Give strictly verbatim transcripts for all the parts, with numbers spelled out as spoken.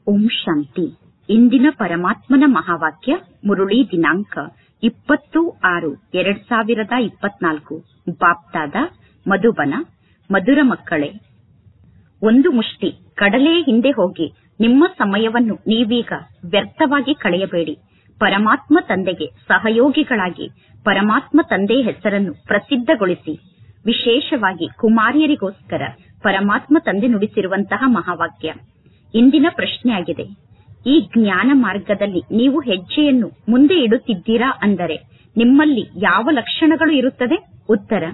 ಓಂ ಶಾಂತಿ. ಇಂದಿನ ಪರಮಾತ್ಮನ ಮಹಾವಾಕ್ಯ ಮುರುಳಿ ದಿನಾಂಕ ಇಪ್ಪತ್ತು ಆರು ಎರಡ್ ಸಾವಿರದ ಇಪ್ಪತ್ನಾಲ್ಕು. ಬಾಪ್ತಾದ ಮಧುಬನ. ಮಧುರ ಮಕ್ಕಳೇ, ಒಂದು ಮುಷ್ಟಿ ಕಡಲೆಯ ಹಿಂದೆ ಹೋಗಿ ನಿಮ್ಮ ಸಮಯವನ್ನು ನೀವೀಗ ವ್ಯರ್ಥವಾಗಿ ಕಳೆಯಬೇಡಿ. ಪರಮಾತ್ಮ ತಂದೆಗೆ ಸಹಯೋಗಿಗಳಾಗಿ ಪರಮಾತ್ಮ ತಂದೆಯ ಹೆಸರನ್ನು ಪ್ರಸಿದ್ಧಗೊಳಿಸಿ. ವಿಶೇಷವಾಗಿ ಕುಮಾರಿಯರಿಗೋಸ್ಕರ ಪರಮಾತ್ಮ ತಂದೆ ನುಡಿಸಿರುವಂತಹ ಮಹಾವಾಕ್ಯ. ಇಂದಿನ ಪ್ರಶ್ನೆಯಾಗಿದೆ, ಈ ಜ್ಞಾನ ಮಾರ್ಗದಲ್ಲಿ ನೀವು ಹೆಜ್ಜೆಯನ್ನು ಮುಂದೆ ಇಡುತ್ತಿದ್ದೀರಾ ಅಂದರೆ ನಿಮ್ಮಲ್ಲಿ ಯಾವ ಲಕ್ಷಣಗಳು ಇರುತ್ತದೆ? ಉತ್ತರ: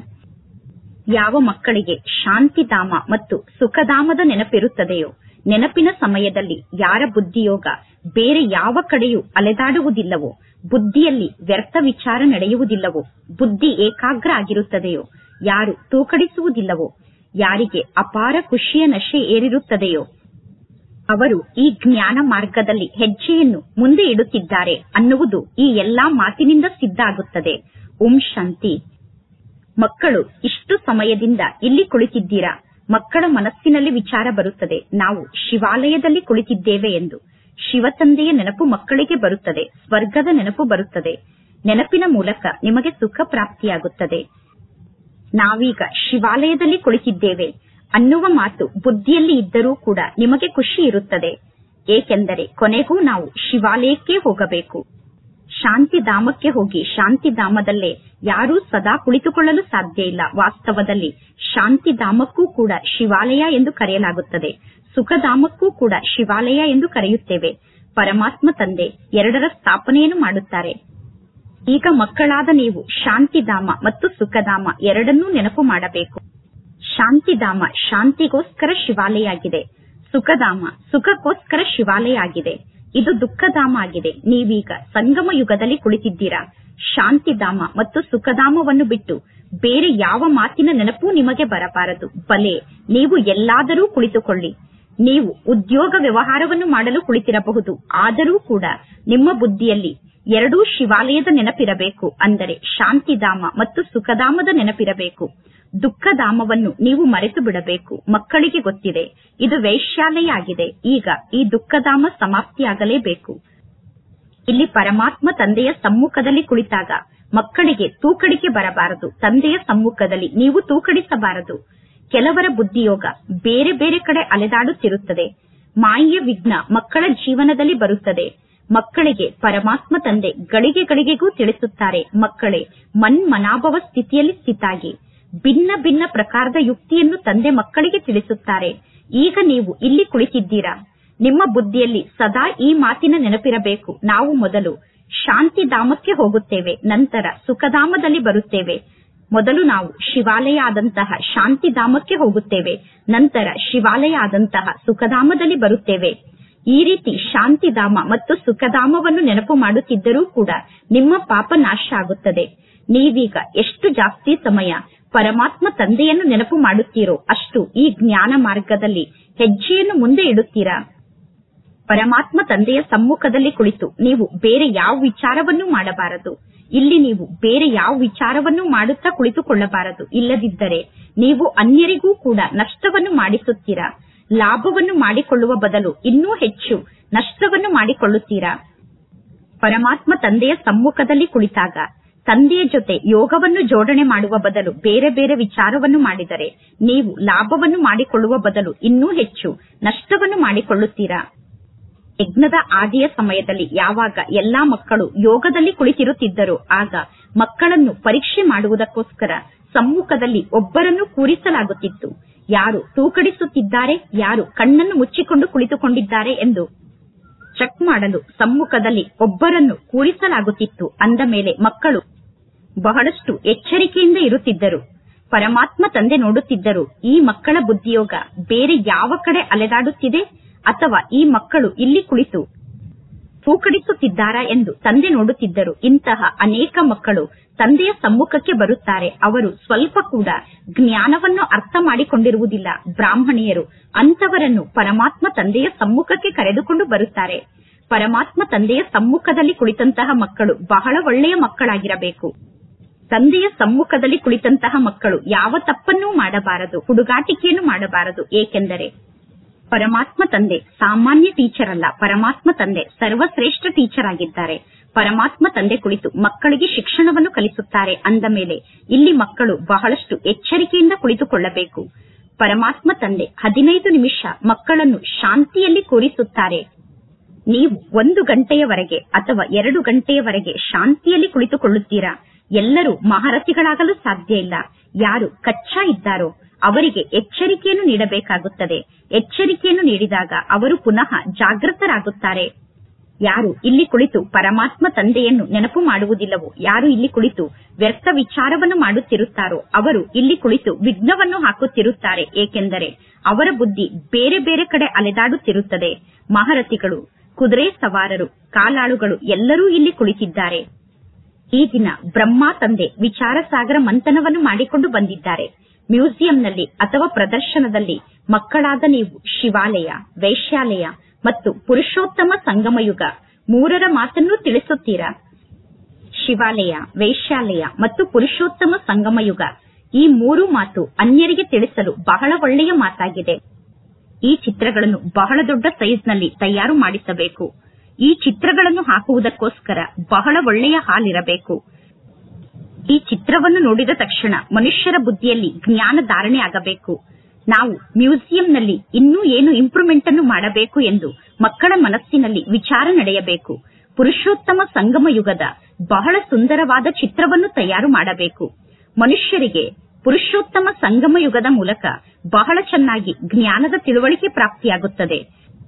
ಯಾವ ಮಕ್ಕಳಿಗೆ ಶಾಂತಿಧಾಮ ಮತ್ತು ಸುಖಧಾಮದ ನೆನಪಿರುತ್ತದೆಯೋ, ನೆನಪಿನ ಸಮಯದಲ್ಲಿ ಯಾರ ಬುದ್ಧಿಯೋಗ ಬೇರೆ ಯಾವ ಕಡೆಯೂ ಅಲೆದಾಡುವುದಿಲ್ಲವೋ, ಬುದ್ಧಿಯಲ್ಲಿ ವ್ಯರ್ಥ ವಿಚಾರ ನಡೆಯುವುದಿಲ್ಲವೋ, ಬುದ್ಧಿ ಏಕಾಗ್ರ ಆಗಿರುತ್ತದೆಯೋ, ಯಾರು ತೂಕಡಿಸುವುದಿಲ್ಲವೋ, ಯಾರಿಗೆ ಅಪಾರ ಖುಷಿಯ ನಶೆ ಏರಿರುತ್ತದೆಯೋ ಅವರು ಈ ಜ್ಞಾನ ಮಾರ್ಗದಲ್ಲಿ ಹೆಜ್ಜೆಯನ್ನು ಮುಂದೆ ಇಡುತ್ತಿದ್ದಾರೆ ಅನ್ನುವುದು ಈ ಎಲ್ಲಾ ಮಾತಿನಿಂದ ಸಿದ್ಧ ಆಗುತ್ತದೆ. ಓಂ ಶಾಂತಿ. ಮಕ್ಕಳು ಇಷ್ಟು ಸಮಯದಿಂದ ಇಲ್ಲಿ ಕುಳಿತಿದ್ದೀರಾ. ಮಕ್ಕಳ ಮನಸ್ಸಿನಲ್ಲಿ ವಿಚಾರ ಬರುತ್ತದೆ, ನಾವು ಶಿವಾಲಯದಲ್ಲಿ ಕುಳಿತಿದ್ದೇವೆ ಎಂದು. ಶಿವತಂದೆಯ ನೆನಪು ಮಕ್ಕಳಿಗೆ ಬರುತ್ತದೆ, ಸ್ವರ್ಗದ ನೆನಪು ಬರುತ್ತದೆ. ನೆನಪಿನ ಮೂಲಕ ನಿಮಗೆ ಸುಖ ಪ್ರಾಪ್ತಿಯಾಗುತ್ತದೆ. ನಾವೀಗ ಶಿವಾಲಯದಲ್ಲಿ ಕುಳಿತಿದ್ದೇವೆ ಅನ್ನುವ ಮಾತು ಬುದ್ಧಿಯಲ್ಲಿ ಇದ್ದರೂ ಕೂಡ ನಿಮಗೆ ಖುಷಿ ಇರುತ್ತದೆ. ಏಕೆಂದರೆ ಕೊನೆಗೂ ನಾವು ಶಿವಾಲಯಕ್ಕೆ ಹೋಗಬೇಕು. ಶಾಂತಿಧಾಮಕ್ಕೆ ಹೋಗಿ ಶಾಂತಿಧಾಮದಲ್ಲೇ ಯಾರೂ ಸದಾ ಕುಳಿತುಕೊಳ್ಳಲು ಸಾಧ್ಯ ಇಲ್ಲ. ವಾಸ್ತವದಲ್ಲಿ ಶಾಂತಿಧಾಮಕ್ಕೂ ಕೂಡ ಶಿವಾಲಯ ಎಂದು ಕರೆಯಲಾಗುತ್ತದೆ, ಸುಖಧಾಮಕ್ಕೂ ಕೂಡ ಶಿವಾಲಯ ಎಂದು ಕರೆಯುತ್ತೇವೆ. ಪರಮಾತ್ಮ ತಂದೆ ಎರಡರ ಸ್ಥಾಪನೆಯನ್ನು ಮಾಡುತ್ತಾರೆ. ಈಗ ಮಕ್ಕಳಾದ ನೀವು ಶಾಂತಿಧಾಮ ಮತ್ತು ಸುಖಧಾಮ ಎರಡನ್ನೂ ನೆನಪು ಮಾಡಬೇಕು. ಶಾಂತಿಧಾಮ ಶಾಂತಿಗೋಸ್ಕರ ಶಿವಾಲಯ ಆಗಿದೆ, ಸುಖಧಾಮ ಸುಖಕ್ಕೋಸ್ಕರ ಶಿವಾಲಯ ಆಗಿದೆ. ಇದು ದುಃಖಧಾಮ ಆಗಿದೆ. ನೀವೀಗ ಸಂಗಮ ಯುಗದಲ್ಲಿ ಕುಳಿತಿದ್ದೀರಾ. ಶಾಂತಿಧಾಮ ಮತ್ತು ಸುಖಧಾಮವನ್ನು ಬಿಟ್ಟು ಬೇರೆ ಯಾವ ಮಾತಿನ ನೆನಪೂ ನಿಮಗೆ ಬರಬಾರದು. ಬಲೆ, ನೀವು ಎಲ್ಲಾದರೂ ಕುಳಿತುಕೊಳ್ಳಿ. ನೀವು ಉದ್ಯೋಗ ವ್ಯವಹಾರವನ್ನು ಮಾಡಲು ಕುಳಿತಿರಬಹುದು, ಆದರೂ ಕೂಡ ನಿಮ್ಮ ಬುದ್ಧಿಯಲ್ಲಿ ಎರಡೂ ಶಿವಾಲಯದ ನೆನಪಿರಬೇಕು. ಅಂದರೆ ಶಾಂತಿಧಾಮ ಮತ್ತು ಸುಖಧಾಮದ ನೆನಪಿರಬೇಕು. ದುಃಖಧಾಮವನ್ನು ನೀವು ಮರೆತು ಬಿಡಬೇಕು. ಮಕ್ಕಳಿಗೆ ಗೊತ್ತಿದೆ ಇದು ವೈಶ್ಯಾಲಯ ಆಗಿದೆ. ಈಗ ಈ ದುಃಖಧಾಮ ಸಮಾಪ್ತಿಯಾಗಲೇಬೇಕು. ಇಲ್ಲಿ ಪರಮಾತ್ಮ ತಂದೆಯ ಸಮ್ಮುಖದಲ್ಲಿ ಕುಳಿತಾಗ ಮಕ್ಕಳಿಗೆ ತೂಕಡಿಕೆ ಬರಬಾರದು. ತಂದೆಯ ಸಮ್ಮುಖದಲ್ಲಿ ನೀವು ತೂಕಡಿಸಬಾರದು. ಕೆಲವರ ಬುದ್ಧಿಯೋಗ ಬೇರೆ ಬೇರೆ ಕಡೆ ಅಲೆದಾಡುತ್ತಿರುತ್ತದೆ. ಮಾಯೆಯ ವಿಘ್ನ ಮಕ್ಕಳ ಜೀವನದಲ್ಲಿ ಬರುತ್ತದೆ. ಮಕ್ಕಳಿಗೆ ಪರಮಾತ್ಮ ತಂದೆ ಗಳಿಗೆ ಗಳಿಗೆಗೂ ತಿಳಿಸುತ್ತಾರೆ, ಮಕ್ಕಳೇ ಮನ್ಮನಾಭವ ಸ್ಥಿತಿಯಲ್ಲಿ ಸ್ಥಿತಾಗಿ. ಭಿನ್ನ ಭಿನ್ನ ಪ್ರಕಾರದ ಯುಕ್ತಿಯನ್ನು ತಂದೆ ಮಕ್ಕಳಿಗೆ ತಿಳಿಸುತ್ತಾರೆ. ಈಗ ನೀವು ಇಲ್ಲಿ ಕುಳಿತಿದ್ದೀರಾ. ನಿಮ್ಮ ಬುದ್ಧಿಯಲ್ಲಿ ಸದಾ ಈ ಮಾತಿನ ನೆನಪಿರಬೇಕು, ನಾವು ಮೊದಲು ಶಾಂತಿಧಾಮಕ್ಕೆ ಹೋಗುತ್ತೇವೆ, ನಂತರ ಸುಖಧಾಮದಲ್ಲಿ ಬರುತ್ತೇವೆ. ಮೊದಲು ನಾವು ಶಿವಾಲಯ ಆದಂತಹ ಶಾಂತಿಧಾಮಕ್ಕೆ ಹೋಗುತ್ತೇವೆ, ನಂತರ ಶಿವಾಲಯ ಆದಂತಹ ಸುಖಧಾಮದಲ್ಲಿ ಬರುತ್ತೇವೆ. ಈ ರೀತಿ ಶಾಂತಿಧಾಮ ಮತ್ತು ಸುಖಧಾಮವನ್ನು ನೆನಪು ಮಾಡುತ್ತಿದ್ದರೂ ಕೂಡ ನಿಮ್ಮ ಪಾಪ ನಾಶ ಆಗುತ್ತದೆ. ನೀವೀಗ ಎಷ್ಟು ಜಾಸ್ತಿ ಸಮಯ ಪರಮಾತ್ಮ ತಂದೆಯನ್ನು ನೆನಪು ಮಾಡುತ್ತೀರೋ ಅಷ್ಟು ಈ ಜ್ಞಾನ ಮಾರ್ಗದಲ್ಲಿ ಹೆಜ್ಜೆಯನ್ನು ಮುಂದೆ ಇಡುತ್ತೀರಾ. ಪರಮಾತ್ಮ ತಂದೆಯ ಸಮ್ಮುಖದಲ್ಲಿ ಕುಳಿತು ನೀವು ಬೇರೆ ಯಾವ ವಿಚಾರವನ್ನೂ ಮಾಡಬಾರದು. ಇಲ್ಲಿ ನೀವು ಬೇರೆ ಯಾವ ವಿಚಾರವನ್ನೂ ಮಾಡುತ್ತಾ ಕುಳಿತುಕೊಳ್ಳಬಾರದು. ಇಲ್ಲದಿದ್ದರೆ ನೀವು ಅನ್ಯರಿಗೂ ಕೂಡ ನಷ್ಟವನ್ನು ಮಾಡಿಸುತ್ತೀರಾ. ಲಾಭವನ್ನು ಮಾಡಿಕೊಳ್ಳುವ ಬದಲು ಇನ್ನೂ ಹೆಚ್ಚು ನಷ್ಟವನ್ನು ಮಾಡಿಕೊಳ್ಳುತ್ತೀರಾ. ಪರಮಾತ್ಮ ತಂದೆಯ ಸಮ್ಮುಖದಲ್ಲಿ ಕುಳಿತಾಗ ತಂದೆಯ ಜೊತೆ ಯೋಗವನ್ನು ಜೋಡಣೆ ಮಾಡುವ ಬದಲು ಬೇರೆ ಬೇರೆ ವಿಚಾರವನ್ನು ಮಾಡಿದರೆ ನೀವು ಲಾಭವನ್ನು ಮಾಡಿಕೊಳ್ಳುವ ಬದಲು ಇನ್ನೂ ಹೆಚ್ಚು ನಷ್ಟವನ್ನು ಮಾಡಿಕೊಳ್ಳುತ್ತೀರಾ. ಯಜ್ಞದ ಆದಿಯ ಸಮಯದಲ್ಲಿ ಯಾವಾಗ ಎಲ್ಲಾ ಮಕ್ಕಳು ಯೋಗದಲ್ಲಿ ಕುಳಿತಿರುತ್ತಿದ್ದರೋ ಆಗ ಮಕ್ಕಳನ್ನು ಪರೀಕ್ಷೆ ಮಾಡುವುದಕ್ಕೋಸ್ಕರ ಸಮ್ಮುಖದಲ್ಲಿ ಒಬ್ಬರನ್ನು ಕೂರಿಸಲಾಗುತ್ತಿತ್ತು. ಯಾರು ತೂಕಡಿಸುತ್ತಿದ್ದಾರೆ, ಯಾರು ಕಣ್ಣನ್ನು ಮುಚ್ಚಿಕೊಂಡು ಕುಳಿತುಕೊಂಡಿದ್ದಾರೆ ಎಂದು ಚೆಕ್ ಮಾಡಲು ಸಮ್ಮುಖದಲ್ಲಿ ಒಬ್ಬರನ್ನು ಕೂರಿಸಲಾಗುತ್ತಿತ್ತು. ಅಂದ ಮೇಲೆ ಮಕ್ಕಳು ಬಹಳಷ್ಟು ಎಚ್ಚರಿಕೆಯಿಂದ ಇರುತ್ತಿದ್ದರು. ಪರಮಾತ್ಮ ತಂದೆ ನೋಡುತ್ತಿದ್ದರು, ಈ ಮಕ್ಕಳ ಬುದ್ಧಿಯೋಗ ಬೇರೆ ಯಾವ ಕಡೆ ಅಲೆದಾಡುತ್ತಿದೆ ಅಥವಾ ಈ ಮಕ್ಕಳು ಇಲ್ಲಿ ಕುಳಿತು ತೂಕಡಿಸುತ್ತಿದ್ದಾರಾ ಎಂದು ತಂದೆ ನೋಡುತ್ತಿದ್ದರು. ಇಂತಹ ಅನೇಕ ಮಕ್ಕಳು ತಂದೆಯ ಸಮ್ಮುಖಕ್ಕೆ ಬರುತ್ತಾರೆ. ಅವರು ಸ್ವಲ್ಪ ಕೂಡ ಜ್ಞಾನವನ್ನು ಅರ್ಥ ಮಾಡಿಕೊಂಡಿರುವುದಿಲ್ಲ. ಬ್ರಾಹ್ಮಣಿಯರು ಅಂತವರನ್ನು ಪರಮಾತ್ಮ ತಂದೆಯ ಸಮ್ಮುಖಕ್ಕೆ ಕರೆದುಕೊಂಡು ಬರುತ್ತಾರೆ. ಪರಮಾತ್ಮ ತಂದೆಯ ಸಮ್ಮುಖದಲ್ಲಿ ಕುಳಿತಂತಹ ಮಕ್ಕಳು ಬಹಳ ಒಳ್ಳೆಯ ಮಕ್ಕಳಾಗಿರಬೇಕು. ತಂದೆಯ ಸಮ್ಮುಖದಲ್ಲಿ ಕುಳಿತಂತಹ ಮಕ್ಕಳು ಯಾವ ತಪ್ಪನ್ನೂ ಮಾಡಬಾರದು, ಹುಡುಗಾಟಿಕೆಯನ್ನು ಮಾಡಬಾರದು. ಏಕೆಂದರೆ ಪರಮಾತ್ಮ ತಂದೆ ಸಾಮಾನ್ಯ ಟೀಚರ್ ಅಲ್ಲ, ಪರಮಾತ್ಮ ತಂದೆ ಸರ್ವಶ್ರೇಷ್ಠ ಟೀಚರ್ ಆಗಿದ್ದಾರೆ. ಪರಮಾತ್ಮ ತಂದೆ ಕುಳಿತು ಮಕ್ಕಳಿಗೆ ಶಿಕ್ಷಣವನ್ನು ಕಲಿಸುತ್ತಾರೆ ಅಂದ ಮೇಲೆ ಇಲ್ಲಿ ಮಕ್ಕಳು ಬಹಳಷ್ಟು ಎಚ್ಚರಿಕೆಯಿಂದ ಕುಳಿತುಕೊಳ್ಳಬೇಕು. ಪರಮಾತ್ಮ ತಂದೆ ಹದಿನೈದು ನಿಮಿಷ ಮಕ್ಕಳನ್ನು ಶಾಂತಿಯಲ್ಲಿ ಕೂರಿಸುತ್ತಾರೆ. ನೀವು ಒಂದು ಗಂಟೆಯವರೆಗೆ ಅಥವಾ ಎರಡು ಗಂಟೆಯವರೆಗೆ ಶಾಂತಿಯಲ್ಲಿ ಕುಳಿತುಕೊಳ್ಳುತ್ತೀರಾ? ಎಲ್ಲರೂ ಮಹಾರಥಿಗಳಾಗಲು ಸಾಧ್ಯ ಇಲ್ಲ. ಯಾರು ಕಚ್ಚಾ ಇದ್ದಾರೋ ಅವರಿಗೆ ಎಚ್ಚರಿಕೆಯನ್ನು ನೀಡಬೇಕಾಗುತ್ತದೆ. ಎಚ್ಚರಿಕೆಯನ್ನು ನೀಡಿದಾಗ ಅವರು ಪುನಃ ಜಾಗೃತರಾಗುತ್ತಾರೆ. ಯಾರು ಇಲ್ಲಿ ಕುಳಿತು ಪರಮಾತ್ಮ ತಂದೆಯನ್ನು ನೆನಪು ಮಾಡುವುದಿಲ್ಲವೋ, ಯಾರು ಇಲ್ಲಿ ಕುಳಿತು ವ್ಯರ್ಥ ವಿಚಾರವನ್ನು ಮಾಡುತ್ತಿರುತ್ತಾರೋ ಅವರು ಇಲ್ಲಿ ಕುಳಿತು ವಿಘ್ನವನ್ನು ಹಾಕುತ್ತಿರುತ್ತಾರೆ. ಏಕೆಂದರೆ ಅವರ ಬುದ್ಧಿ ಬೇರೆ ಬೇರೆ ಕಡೆ ಅಲೆದಾಡುತ್ತಿರುತ್ತದೆ. ಮಹಾರಥಿಗಳು, ಕುದುರೆ ಸವಾರರು, ಕಾಲಾಳುಗಳು ಎಲ್ಲರೂ ಇಲ್ಲಿ ಕುಳಿತಿದ್ದಾರೆ. ಈ ದಿನ ಬ್ರಹ್ಮ ತಂದೆ ವಿಚಾರ ಸಾಗರ ಮಂಥನವನ್ನು ಮಾಡಿಕೊಂಡು ಬಂದಿದ್ದಾರೆ. ಮ್ಯೂಸಿಯಂನಲ್ಲಿ ಅಥವಾ ಪ್ರದರ್ಶನದಲ್ಲಿ ಮಕ್ಕಳಾದ ನೀವು ಶಿವಾಲಯ, ವೈಶ್ಯಾಲಯ ಮತ್ತು ಪುರುಷೋತ್ತಮ ಸಂಗಮಯುಗ ಮೂರರ ಮಾತನ್ನು ತಿಳಿಸುತ್ತೀರಾ? ಶಿವಾಲಯ, ವೈಶ್ಯಾಲಯ ಮತ್ತು ಪುರುಷೋತ್ತಮ ಸಂಗಮಯುಗ ಈ ಮೂರು ಮಾತು ಅನ್ಯರಿಗೆ ತಿಳಿಸಲು ಬಹಳ ಒಳ್ಳೆಯ ಮಾತಾಗಿದೆ. ಈ ಚಿತ್ರಗಳನ್ನು ಬಹಳ ದೊಡ್ಡ ಸೈಜ್ ನಲ್ಲಿ ತಯಾರು ಮಾಡಿಸಬೇಕು. ಈ ಚಿತ್ರಗಳನ್ನು ಹಾಕುವುದಕ್ಕೋಸ್ಕರ ಬಹಳ ಒಳ್ಳೆಯ ಹಾಲ್ ಇರಬೇಕು. ಈ ಚಿತ್ರವನ್ನು ನೋಡಿದ ತಕ್ಷಣ ಮನುಷ್ಯರ ಬುದ್ಧಿಯಲ್ಲಿ ಜ್ಞಾನ ಧಾರಣೆ ಆಗಬೇಕು. ನಾವು ಮ್ಯೂಸಿಯಂನಲ್ಲಿ ಇನ್ನೂ ಏನು ಇಂಪ್ರೂವ್ಮೆಂಟ್ ಅನ್ನು ಮಾಡಬೇಕು ಎಂದು ಮಕ್ಕಳ ಮನಸ್ಸಿನಲ್ಲಿ ವಿಚಾರ ನಡೆಯಬೇಕು. ಪುರುಷೋತ್ತಮ ಸಂಗಮ ಯುಗದ ಬಹಳ ಸುಂದರವಾದ ಚಿತ್ರವನ್ನು ತಯಾರು ಮಾಡಬೇಕು. ಮನುಷ್ಯರಿಗೆ ಪುರುಷೋತ್ತಮ ಸಂಗಮ ಯುಗದ ಮೂಲಕ ಬಹಳ ಚೆನ್ನಾಗಿ ಜ್ಞಾನದ ತಿಳುವಳಿಕೆ ಪ್ರಾಪ್ತಿಯಾಗುತ್ತದೆ.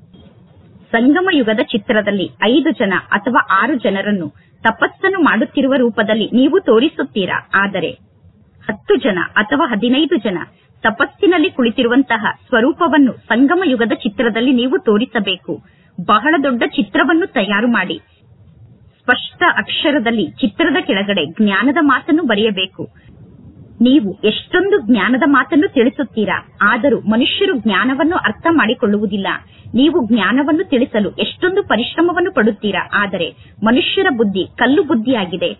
ಸಂಗಮ ಯುಗದ ಚಿತ್ರದಲ್ಲಿ ಐದು ಜನ ಅಥವಾ ಆರು ಜನರನ್ನು ತಪಸ್ಸನ್ನು ಮಾಡುತ್ತಿರುವ ರೂಪದಲ್ಲಿ ನೀವು ತೋರಿಸುತ್ತೀರಾ. ಆದರೆ ಹತ್ತು ಜನ ಅಥವಾ ಹದಿನೈದು ಜನ ತಪಸ್ಸಿನಲ್ಲಿ ಕುಳಿತಿರುವಂತಹ ಸ್ವರೂಪವನ್ನು ಸಂಗಮ ಯುಗದ ಚಿತ್ರದಲ್ಲಿ ನೀವು ತೋರಿಸಬೇಕು. ಬಹಳ ದೊಡ್ಡ ಚಿತ್ರವನ್ನು ತಯಾರು ಮಾಡಿ ಸ್ಪಷ್ಟ ಅಕ್ಷರದಲ್ಲಿ ಚಿತ್ರದ ಕೆಳಗಡೆ ಜ್ಞಾನದ ಮಾತನ್ನು ಬರೆಯಬೇಕು. ನೀವು ಎಷ್ಟೊಂದು ಜ್ಞಾನದ ಮಾತನ್ನು ತಿಳಿಸುತ್ತೀರಾ, ಆದರೂ ಮನುಷ್ಯರು ಜ್ಞಾನವನ್ನು ಅರ್ಥ ಮಾಡಿಕೊಳ್ಳುವುದಿಲ್ಲ. ನೀವು ಜ್ಞಾನವನ್ನು ತಿಳಿಸಲು ಎಷ್ಟೊಂದು ಪರಿಶ್ರಮವನ್ನು ಪಡುತ್ತೀರಾ, ಆದರೆ ಮನುಷ್ಯರ ಬುದ್ಧಿ ಕಲ್ಲು ಬುದ್ಧಿಯಾಗಿದೆ.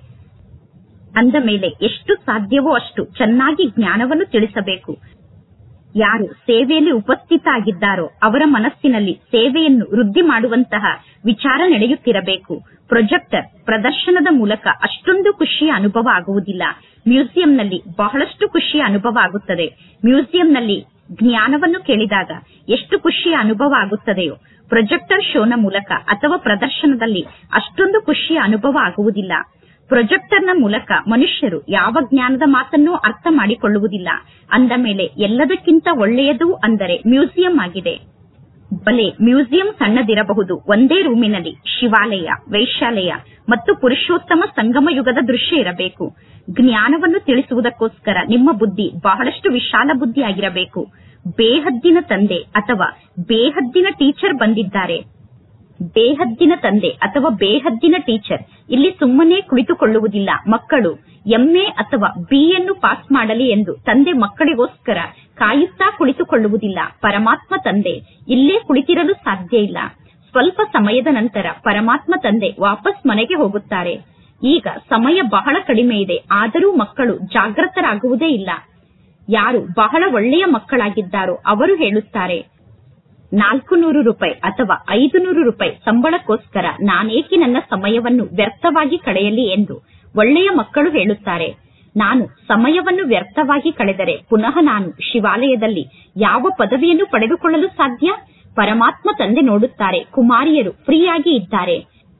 ಅಂದ ಮೇಲೆ ಎಷ್ಟು ಸಾಧ್ಯವೋ ಅಷ್ಟು ಚೆನ್ನಾಗಿ ಜ್ಞಾನವನ್ನು ತಿಳಿಸಬೇಕು. ಯಾರು ಸೇವೆಯಲ್ಲಿ ಉಪಸ್ಥಿತ ಆಗಿದ್ದಾರೋ ಅವರ ಮನಸ್ಸಿನಲ್ಲಿ ಸೇವೆಯನ್ನು ವೃದ್ಧಿ ಮಾಡುವಂತಹ ವಿಚಾರ ನಡೆಯುತ್ತಿರಬೇಕು. ಪ್ರೊಜೆಕ್ಟರ್ ಪ್ರದರ್ಶನದ ಮೂಲಕ ಅಷ್ಟೊಂದು ಖುಷಿಯ ಅನುಭವ ಆಗುವುದಿಲ್ಲ. ಮ್ಯೂಸಿಯಂನಲ್ಲಿ ಬಹಳಷ್ಟು ಖುಷಿಯ ಅನುಭವ ಆಗುತ್ತದೆ. ಮ್ಯೂಸಿಯಂನಲ್ಲಿ ಜ್ಞಾನವನ್ನು ಕೇಳಿದಾಗ ಎಷ್ಟು ಖುಷಿಯ ಅನುಭವ ಆಗುತ್ತದೆಯೋ ಪ್ರೊಜೆಕ್ಟರ್ ಶೋನ ಮೂಲಕ ಅಥವಾ ಪ್ರದರ್ಶನದಲ್ಲಿ ಅಷ್ಟೊಂದು ಖುಷಿಯ ಅನುಭವ ಆಗುವುದಿಲ್ಲ. ಪ್ರೊಜೆಕ್ಟರ್ನ ಮೂಲಕ ಮನುಷ್ಯರು ಯಾವ ಜ್ಞಾನದ ಮಾತನ್ನೂ ಅರ್ಥ ಮಾಡಿಕೊಳ್ಳುವುದಿಲ್ಲ. ಅಂದ ಮೇಲೆ ಎಲ್ಲದಕ್ಕಿಂತ ಒಳ್ಳೆಯದು ಅಂದರೆ ಮ್ಯೂಸಿಯಂ ಆಗಿದೆ. ಬಲೆ ಮ್ಯೂಸಿಯಂ ಸಣ್ಣದಿರಬಹುದು, ಒಂದೇ ರೂಮಿನಲ್ಲಿ ಶಿವಾಲಯ, ವೈಶ್ಯಾಲಯ ಮತ್ತು ಪುರುಷೋತ್ತಮ ಸಂಗಮ ಯುಗದ ದೃಶ್ಯ ಇರಬೇಕು. ಜ್ಞಾನವನ್ನು ತಿಳಿಸುವುದಕ್ಕೋಸ್ಕರ ನಿಮ್ಮ ಬುದ್ಧಿ ಬಹಳಷ್ಟು ವಿಶಾಲ ಬುದ್ಧಿಯಾಗಿರಬೇಕು. ಬೇಹದ್ದಿನ ತಂದೆ ಅಥವಾ ಬೇಹದ್ದಿನ ಟೀಚರ್ ಬಂದಿದ್ದಾರೆ. ಬೇಹದ್ದಿನ ತಂದೆ ಅಥವಾ ಬೇಹದ್ದಿನ ಟೀಚರ್ ಇಲ್ಲಿ ಸುಮ್ಮನೆ ಕುಳಿತುಕೊಳ್ಳುವುದಿಲ್ಲ. ಮಕ್ಕಳು ಎಂಎ ಅಥವಾ ಬಿಯನ್ನು ಪಾಸ್ ಮಾಡಲಿ ಎಂದು ತಂದೆ ಮಕ್ಕಳಿಗೋಸ್ಕರ ಕಾಯುತ್ತಾ ಕುಳಿತುಕೊಳ್ಳುವುದಿಲ್ಲ. ಪರಮಾತ್ಮ ತಂದೆ ಇಲ್ಲೇ ಕುಳಿತಿರಲು ಸಾಧ್ಯ ಇಲ್ಲ. ಸ್ವಲ್ಪ ಸಮಯದ ನಂತರ ಪರಮಾತ್ಮ ತಂದೆ ವಾಪಸ್ ಮನೆಗೆ ಹೋಗುತ್ತಾರೆ. ಈಗ ಸಮಯ ಬಹಳ ಕಡಿಮೆ ಇದೆ, ಆದರೂ ಮಕ್ಕಳು ಜಾಗೃತರಾಗುವುದೇ ಇಲ್ಲ. ಯಾರು ಬಹಳ ಒಳ್ಳೆಯ ಮಕ್ಕಳಾಗಿದ್ದಾರೋ ಅವರು ಹೇಳುತ್ತಾರೆ, ನಾಲ್ಕು ನೂರು ರೂಪಾಯಿ ಅಥವಾ ಐದು ನೂರು ರೂಪಾಯಿ ಸಂಬಳಕ್ಕೋಸ್ಕರ ನಾನೇಕೆ ನನ್ನ ಸಮಯವನ್ನು ವ್ಯರ್ಥವಾಗಿ ಕಳೆಯಲಿ ಎಂದು ಒಳ್ಳೆಯ ಮಕ್ಕಳು ಹೇಳುತ್ತಾರೆ. ನಾನು ಸಮಯವನ್ನು ವ್ಯರ್ಥವಾಗಿ ಕಳೆದರೆ ಪುನಃ ನಾನು ಶಿವಾಲಯದಲ್ಲಿ ಯಾವ ಪದವಿಯನ್ನು ಪಡೆದುಕೊಳ್ಳಲು ಸಾಧ್ಯ? ಪರಮಾತ್ಮ ತಂದೆ ನೋಡುತ್ತಾರೆ, ಕುಮಾರಿಯರು ಫ್ರೀಯಾಗಿ ಇದ್ದಾರೆ.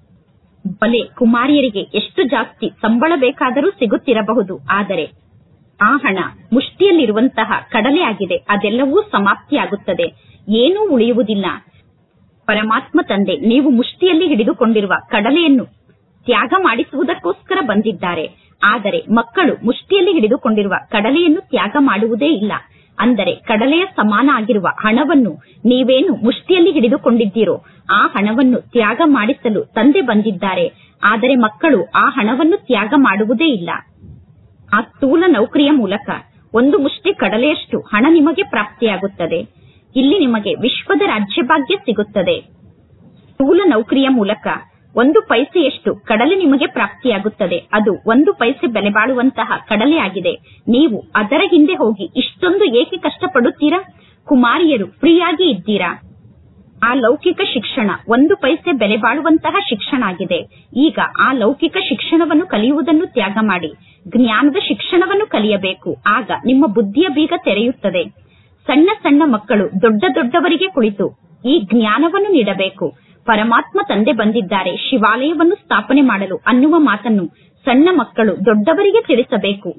ಬಲೆ ಕುಮಾರಿಯರಿಗೆ ಎಷ್ಟು ಜಾಸ್ತಿ ಸಂಬಳ ಬೇಕಾದರೂ ಸಿಗುತ್ತಿರಬಹುದು, ಆದರೆ ಆ ಹಣ ಮುಷ್ಟಿಯಲ್ಲಿರುವಂತಹ ಕಡಲೆ ಆಗಿದೆ. ಅದೆಲ್ಲವೂ ಸಮಾಪ್ತಿಯಾಗುತ್ತದೆ, ಏನೂ ಉಳಿಯುವುದಿಲ್ಲ. ಪರಮಾತ್ಮ ತಂದೆ ನೀವು ಮುಷ್ಟಿಯಲ್ಲಿ ಹಿಡಿದುಕೊಂಡಿರುವ ಕಡಲೆಯನ್ನು ತ್ಯಾಗ ಮಾಡಿಸುವುದಕ್ಕೋಸ್ಕರ ಬಂದಿದ್ದಾರೆ. ಆದರೆ ಮಕ್ಕಳು ಮುಷ್ಟಿಯಲ್ಲಿ ಹಿಡಿದುಕೊಂಡಿರುವ ಕಡಲೆಯನ್ನು ತ್ಯಾಗ ಮಾಡುವುದೇ ಇಲ್ಲ. ಅಂದರೆ ಕಡಲೆಯ ಸಮಾನ ಆಗಿರುವ ಹಣವನ್ನು ನೀವೇನು ಮುಷ್ಟಿಯಲ್ಲಿ ಹಿಡಿದುಕೊಂಡಿದ್ದೀರೋ ಆ ಹಣವನ್ನು ತ್ಯಾಗ ಮಾಡಿಸಲು ತಂದೆ ಬಂದಿದ್ದಾರೆ. ಆದರೆ ಮಕ್ಕಳು ಆ ಹಣವನ್ನು ತ್ಯಾಗ ಮಾಡುವುದೇ ಇಲ್ಲ. ಆ ಸ್ಥೂಲ ನೌಕರಿಯ ಮೂಲಕ ಒಂದು ಮುಷ್ಟಿ ಕಡಲೆಯಷ್ಟು ಹಣ ನಿಮಗೆ ಪ್ರಾಪ್ತಿಯಾಗುತ್ತದೆ. ಇಲ್ಲಿ ನಿಮಗೆ ವಿಶ್ವದ ರಾಜ್ಯಭಾಗ್ಯ ಸಿಗುತ್ತದೆ. ಸ್ಥೂಲ ನೌಕರಿಯ ಮೂಲಕ ಒಂದು ಪೈಸೆಯಷ್ಟು ಕಡಲೆ ನಿಮಗೆ ಪ್ರಾಪ್ತಿಯಾಗುತ್ತದೆ. ಅದು ಒಂದು ಪೈಸೆ ಬೆಲೆ ಬಾಳುವಂತಹ ಕಡಲೆ ಆಗಿದೆ. ನೀವು ಅದರ ಹಿಂದೆ ಹೋಗಿ ಇಷ್ಟೊಂದು ಏಕೆ ಕಷ್ಟಪಡುತ್ತೀರಾ? ಕುಮಾರಿಯರು ಫ್ರೀಯಾಗಿ ಇದ್ದೀರಾ. ಆ ಲೌಕಿಕ ಶಿಕ್ಷಣ ಒಂದು ಪೈಸೆ ಬೆಲೆ ಬಾಳುವಂತಹ ಶಿಕ್ಷಣ ಆಗಿದೆ. ಈಗ ಆ ಲೌಕಿಕ ಶಿಕ್ಷಣವನ್ನು ಕಲಿಯುವುದನ್ನು ತ್ಯಾಗ ಮಾಡಿ ಜ್ಞಾನದ ಶಿಕ್ಷಣವನ್ನು ಕಲಿಯಬೇಕು. ಆಗ ನಿಮ್ಮ ಬುದ್ಧಿಯ ಬೀಗ ತೆರೆಯುತ್ತದೆ. ಸಣ್ಣ ಸಣ್ಣ ಮಕ್ಕಳು ದೊಡ್ಡ ದೊಡ್ಡವರಿಗೆ ಕುಳಿತು ಈ ಜ್ಞಾನವನ್ನು ನೀಡಬೇಕು. ಪರಮಾತ್ಮ ತಂದೆ ಬಂದಿದ್ದಾರೆ ಶಿವಾಲಯವನ್ನು ಸ್ಥಾಪನೆ ಮಾಡಲು ಅನ್ನುವ ಮಾತನ್ನು ಸಣ್ಣ ಮಕ್ಕಳು ದೊಡ್ಡವರಿಗೆ ತಿಳಿಸಬೇಕು.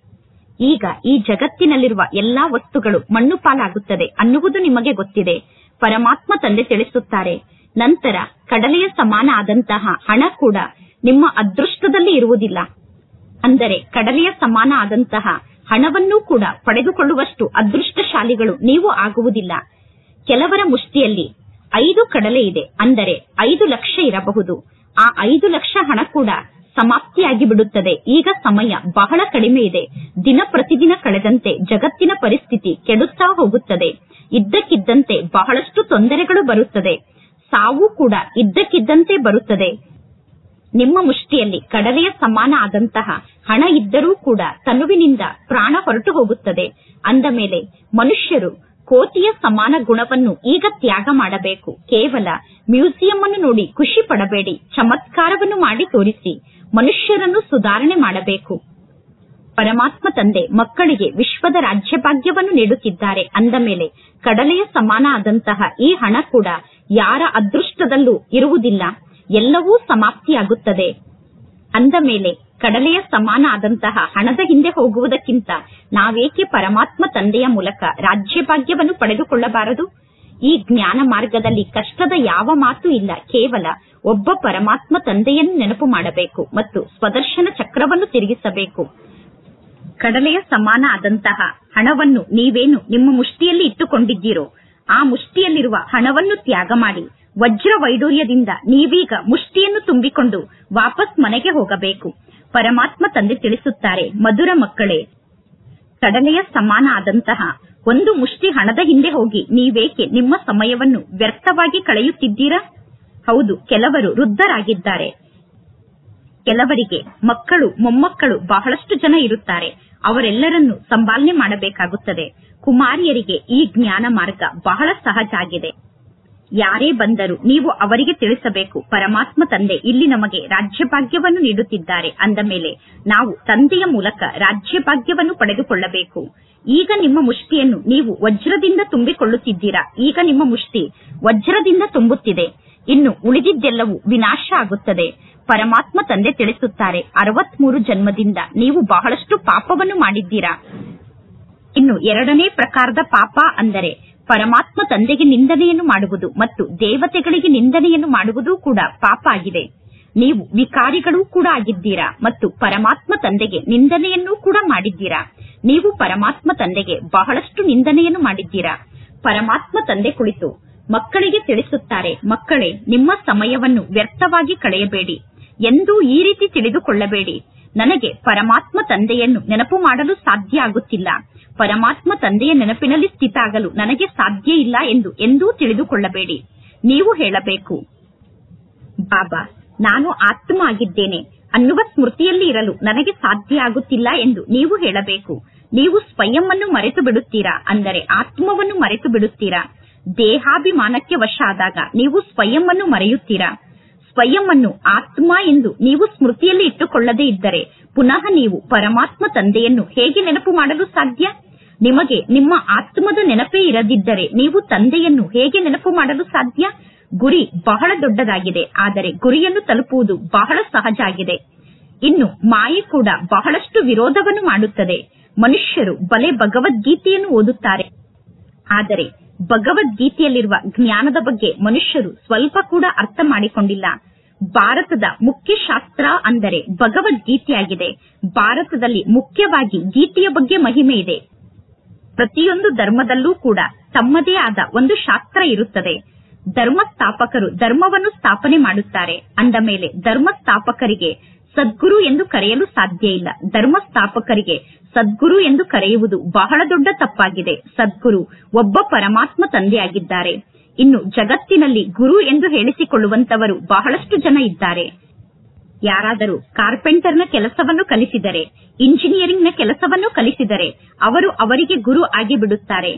ಈಗ ಈ ಜಗತ್ತಿನಲ್ಲಿರುವ ಎಲ್ಲಾ ವಸ್ತುಗಳು ಮಣ್ಣು ಪಾಲಾಗುತ್ತದೆ ಅನ್ನುವುದು ನಿಮಗೆ ಗೊತ್ತಿದೆ. ಪರಮಾತ್ಮ ತಂದೆ ತಿಳಿಸುತ್ತಾರೆ, ನಂತರ ಕಡಲೆಯ ಸಮಾನ ಆದಂತಹ ಹಣ ಕೂಡ ನಿಮ್ಮ ಅದೃಷ್ಟದಲ್ಲಿ ಇರುವುದಿಲ್ಲ. ಅಂದರೆ ಕಡಲೆಯ ಸಮಾನ ಆದಂತಹ ಹಣವನ್ನೂ ಕೂಡ ಪಡೆದುಕೊಳ್ಳುವಷ್ಟು ಅದೃಷ್ಟಶಾಲಿಗಳು ನೀವು ಆಗುವುದಿಲ್ಲ. ಕೆಲವರ ಮುಷ್ಟಿಯಲ್ಲಿ ಐದು ಕಡಲೆ ಇದೆ, ಅಂದರೆ ಐದು ಲಕ್ಷ ಇರಬಹುದು. ಆ ಐದು ಲಕ್ಷ ಹಣ ಕೂಡ ಸಮಾಪ್ತಿಯಾಗಿ ಬಿಡುತ್ತದೆ. ಈಗ ಸಮಯ ಬಹಳ ಕಡಿಮೆ ಇದೆ. ದಿನ ಪ್ರತಿದಿನ ಕಳೆದಂತೆ ಜಗತ್ತಿನ ಪರಿಸ್ಥಿತಿ ಕೆಡುತ್ತಾ ಹೋಗುತ್ತದೆ. ಇದ್ದಕ್ಕಿದ್ದಂತೆ ಬಹಳಷ್ಟು ತೊಂದರೆಗಳು ಬರುತ್ತದೆ. ಸಾವು ಕೂಡ ಇದ್ದಕ್ಕಿದ್ದಂತೆ ಬರುತ್ತದೆ. ನಿಮ್ಮ ಮುಷ್ಟಿಯಲ್ಲಿ ಕಡಲೆಯ ಸಮಾನ ಆದಂತಹ ಹಣ ಇದ್ದರೂ ಕೂಡ ತನುವಿನಿಂದ ಪ್ರಾಣ ಹೊರಟು ಹೋಗುತ್ತದೆ. ಅಂದ ಮೇಲೆ ಮನುಷ್ಯರು ಕೋತಿಯ ಸಮಾನ ಗುಣವನ್ನು ಈಗ ತ್ಯಾಗ ಮಾಡಬೇಕು. ಕೇವಲ ಮ್ಯೂಸಿಯಂ ಅನ್ನು ನೋಡಿ ಖುಷಿ ಪಡಬೇಡಿ. ಚಮತ್ಕಾರವನ್ನು ಮಾಡಿ ತೋರಿಸಿ ಮನುಷ್ಯರನ್ನು ಸುಧಾರಣೆ ಮಾಡಬೇಕು. ಪರಮಾತ್ಮ ತಂದೆ ಮಕ್ಕಳಿಗೆ ವಿಶ್ವದ ರಾಜ್ಯಭಾಗ್ಯವನ್ನು ನೀಡುತ್ತಿದ್ದಾರೆ. ಅಂದ ಮೇಲೆ ಕಡಲೆಯ ಸಮಾನ ಆದಂತಹ ಈ ಹಣ ಕೂಡ ಯಾರ ಅದೃಷ್ಟದಲ್ಲೂ ಇರುವುದಿಲ್ಲ. ಎಲ್ಲವೂ ಸಮಾಪ್ತಿಯಾಗುತ್ತದೆ. ಅಂದ ಮೇಲೆ ಕಡಲೆಯ ಸಮಾನ ಆದಂತಹ ಹಣದ ಹಿಂದೆ ಹೋಗುವುದಕ್ಕಿಂತ ನಾವೇಕೆ ಪರಮಾತ್ಮ ತಂದೆಯ ಮೂಲಕ ರಾಜ್ಯಭಾಗ್ಯವನ್ನು ಪಡೆದುಕೊಳ್ಳಬಾರದು? ಈ ಜ್ಞಾನ ಮಾರ್ಗದಲ್ಲಿ ಕಷ್ಟದ ಯಾವ ಮಾತು ಇಲ್ಲ. ಕೇವಲ ಒಬ್ಬ ಪರಮಾತ್ಮ ತಂದೆಯನ್ನು ನೆನಪು ಮಾಡಬೇಕು ಮತ್ತು ಸ್ವದರ್ಶನ ಚಕ್ರವನ್ನು ತಿರುಗಿಸಬೇಕು. ಕಡಲೆಯ ಸಮಾನ ಆದಂತಹ ಹಣವನ್ನು ನೀವೇನು ನಿಮ್ಮ ಮುಷ್ಟಿಯಲ್ಲಿ ಇಟ್ಟುಕೊಂಡಿದ್ದೀರೋ ಆ ಮುಷ್ಟಿಯಲ್ಲಿರುವ ಹಣವನ್ನು ತ್ಯಾಗ ಮಾಡಿ ವಜ್ರ ವೈಡೂರ್ಯದಿಂದ ನೀವೀಗ ಮುಷ್ಟಿಯನ್ನು ತುಂಬಿಕೊಂಡು ವಾಪಸ್ ಮನೆಗೆ ಹೋಗಬೇಕು. ಪರಮಾತ್ಮ ತಂದೆ ತಿಳಿಸುತ್ತಾರೆ, ಮಧುರ ಮಕ್ಕಳೇ, ಕಡಲೆಯ ಸಮಾನ ಆದಂತಹ ಒಂದು ಮುಷ್ಟಿ ಹಣದ ಹಿಂದೆ ಹೋಗಿ ನೀವೇಕೆ ನಿಮ್ಮ ಸಮಯವನ್ನು ವ್ಯರ್ಥವಾಗಿ ಕಳೆಯುತ್ತಿದ್ದೀರಾ? ಹೌದು, ಕೆಲವರು ವೃದ್ಧರಾಗಿದ್ದಾರೆ. ಕೆಲವರಿಗೆ ಮಕ್ಕಳು ಮೊಮ್ಮಕ್ಕಳು ಬಹಳಷ್ಟು ಜನ ಇರುತ್ತಾರೆ. ಅವರೆಲ್ಲರನ್ನು ಸಂಪಾಲನೆ ಮಾಡಬೇಕಾಗುತ್ತದೆ. ಕುಮಾರಿಯರಿಗೆ ಈ ಜ್ಞಾನ ಮಾರ್ಗ ಬಹಳ ಸಹಜ ಆಗಿದೆ. ಯಾರೇ ಬಂದರೂ ನೀವು ಅವರಿಗೆ ತಿಳಿಸಬೇಕು, ಪರಮಾತ್ಮ ತಂದೆ ಇಲ್ಲಿ ನಮಗೆ ರಾಜ್ಯಭಾಗ್ಯವನ್ನು ನೀಡುತ್ತಿದ್ದಾರೆ. ಅಂದ ಮೇಲೆ ನಾವು ತಂದೆಯ ಮೂಲಕ ರಾಜ್ಯಭಾಗ್ಯವನ್ನು ಪಡೆದುಕೊಳ್ಳಬೇಕು. ಈಗ ನಿಮ್ಮ ಮುಷ್ಟಿಯನ್ನು ನೀವು ವಜ್ರದಿಂದ ತುಂಬಿಕೊಳ್ಳುತ್ತಿದ್ದೀರಾ. ಈಗ ನಿಮ್ಮ ಮುಷ್ಟಿ ವಜ್ರದಿಂದ ತುಂಬುತ್ತಿದೆ. ಇನ್ನು ಉಳಿದಿದ್ದೆಲ್ಲವೂ ವಿನಾಶ ಆಗುತ್ತದೆ. ಪರಮಾತ್ಮ ತಂದೆ ತಿಳಿಸುತ್ತಾರೆ, ಅರವತ್ಮೂರು ಜನ್ಮದಿಂದ ನೀವು ಬಹಳಷ್ಟು ಪಾಪವನ್ನು ಮಾಡಿದ್ದೀರಾ. ಇನ್ನು ಎರಡನೇ ಪ್ರಕಾರದ ಪಾಪ ಅಂದರೆ ಪರಮಾತ್ಮ ತಂದೆಗೆ ನಿಂದನೆಯನ್ನು ಮಾಡುವುದು ಮತ್ತು ದೇವತೆಗಳಿಗೆ ನಿಂದನೆಯನ್ನು ಮಾಡುವುದು ಕೂಡ ಪಾಪ ಆಗಿದೆ. ನೀವು ವಿಕಾರಿಗಳೂ ಕೂಡ ಆಗಿದ್ದೀರಾ ಮತ್ತು ಪರಮಾತ್ಮ ತಂದೆಗೆ ನಿಂದನೆಯನ್ನೂ ಕೂಡ ಮಾಡಿದ್ದೀರಾ. ನೀವು ಪರಮಾತ್ಮ ತಂದೆಗೆ ಬಹಳಷ್ಟು ನಿಂದನೆಯನ್ನು ಮಾಡಿದ್ದೀರಾ. ಪರಮಾತ್ಮ ತಂದೆ ಕುಳಿತು ಮಕ್ಕಳಿಗೆ ತಿಳಿಸುತ್ತಾರೆ, ಮಕ್ಕಳೇ, ನಿಮ್ಮ ಸಮಯವನ್ನು ವ್ಯರ್ಥವಾಗಿ ಕಳೆಯಬೇಡಿ. ಎಂದೂ ಈ ರೀತಿ ತಿಳಿದುಕೊಳ್ಳಬೇಡಿ, ನನಗೆ ಪರಮಾತ್ಮ ತಂದೆಯನ್ನು ನೆನಪು ಮಾಡಲು ಸಾಧ್ಯ ಆಗುತ್ತಿಲ್ಲ, ಪರಮಾತ್ಮ ತಂದೆಯ ನೆನಪಿನಲ್ಲಿ ಸ್ಥಿತ ಆಗಲು ನನಗೆ ಸಾಧ್ಯ ಇಲ್ಲ ಎಂದು ಎಂದೂ ತಿಳಿದುಕೊಳ್ಳಬೇಡಿ. ನೀವು ಹೇಳಬೇಕು, ಬಾಬಾ, ನಾನು ಆತ್ಮ ಆಗಿದ್ದೇನೆ ಅನ್ನುವ ಸ್ಮೃತಿಯಲ್ಲಿ ಇರಲು ನನಗೆ ಸಾಧ್ಯ ಆಗುತ್ತಿಲ್ಲ ಎಂದು ನೀವು ಹೇಳಬೇಕು. ನೀವು ಸ್ವಯಂ ಅನ್ನು ಮರೆತು ಬಿಡುತ್ತೀರಾ, ಅಂದರೆ ಆತ್ಮವನ್ನು ಮರೆತು ಬಿಡುತ್ತೀರಾ. ದೇಹಾಭಿಮಾನಕ್ಕೆ ವಶ ಆದಾಗ ನೀವು ಸ್ವಯಂ ಅನ್ನು ಮರೆಯುತ್ತೀರಾ. ಸ್ವಯಂ ಅನ್ನು ಆತ್ಮ ಎಂದು ನೀವು ಸ್ಮೃತಿಯಲ್ಲಿ ಇಟ್ಟುಕೊಳ್ಳದೇ ಇದ್ದರೆ ಪುನಃ ನೀವು ಪರಮಾತ್ಮ ತಂದೆಯನ್ನು ಹೇಗೆ ನೆನಪು ಮಾಡಲು ಸಾಧ್ಯ? ನಿಮಗೆ ನಿಮ್ಮ ಆತ್ಮದ ನೆನಪೇ ಇರದಿದ್ದರೆ ನೀವು ತಂದೆಯನ್ನು ಹೇಗೆ ನೆನಪು ಮಾಡಲು ಸಾಧ್ಯ? ಗುರಿ ಬಹಳ ದೊಡ್ಡದಾಗಿದೆ, ಆದರೆ ಗುರಿಯನ್ನು ತಲುಪುವುದು ಬಹಳ ಸಹಜ ಆಗಿದೆ. ಇನ್ನು ಮಾಯೆ ಕೂಡ ಬಹಳಷ್ಟು ವಿರೋಧವನ್ನು ಮಾಡುತ್ತದೆ. ಮನುಷ್ಯರು ಬಲೆ ಭಗವದ್ಗೀತೆಯನ್ನು ಓದುತ್ತಾರೆ, ಆದರೆ ಭಗವದ್ಗೀತೆಯಲ್ಲಿರುವ ಜ್ಞಾನದ ಬಗ್ಗೆ ಮನುಷ್ಯರು ಸ್ವಲ್ಪ ಕೂಡ ಅರ್ಥ ಮಾಡಿಕೊಂಡಿಲ್ಲ. ಭಾರತದ ಮುಖ್ಯ ಶಾಸ್ತ್ರ ಅಂದರೆ ಭಗವದ್ಗೀತೆಯಾಗಿದೆ. ಭಾರತದಲ್ಲಿ ಮುಖ್ಯವಾಗಿ ಗೀತೆಯ ಬಗ್ಗೆ ಮಹಿಮೆ ಇದೆ. ಪ್ರತಿಯೊಂದು ಧರ್ಮದಲ್ಲೂ ಕೂಡ ತಮ್ಮದೇ ಆದ ಒಂದು ಶಾಸ್ತ್ರ ಇರುತ್ತದೆ. ಧರ್ಮ ಸ್ಥಾಪಕರು ಧರ್ಮವನ್ನು ಸ್ಥಾಪನೆ ಮಾಡುತ್ತಾರೆ. ಅಂದ ಮೇಲೆ ಧರ್ಮ ಸ್ಥಾಪಕರಿಗೆ ಸದ್ಗುರು ಎಂದು ಕರೆಯಲು ಸಾಧ್ಯ ಇಲ್ಲ. ಧರ್ಮ ಸ್ಥಾಪಕರಿಗೆ ಸದ್ಗುರು ಎಂದು ಕರೆಯುವುದು ಬಹಳ ದೊಡ್ಡ ತಪ್ಪಾಗಿದೆ. ಸದ್ಗುರು ಒಬ್ಬ ಪರಮಾತ್ಮ ತಂದೆಯಾಗಿದ್ದಾರೆ. ಇನ್ನು ಜಗತ್ತಿನಲ್ಲಿ ಗುರು ಎಂದು ಹೇಳಿಸಿಕೊಳ್ಳುವಂತವರು ಬಹಳಷ್ಟು ಜನ ಇದ್ದಾರೆ. ಯಾರಾದರೂ ಕಾರ್ಪೆಂಟರ್ನ ಕೆಲಸವನ್ನು ಕಲಿಸಿದರೆ, ಇಂಜಿನಿಯರಿಂಗ್ನ ಕೆಲಸವನ್ನು ಕಲಿಸಿದರೆ ಅವರು ಅವರಿಗೆ ಗುರು ಆಗಿ ಬಿಡುತ್ತಾರೆ.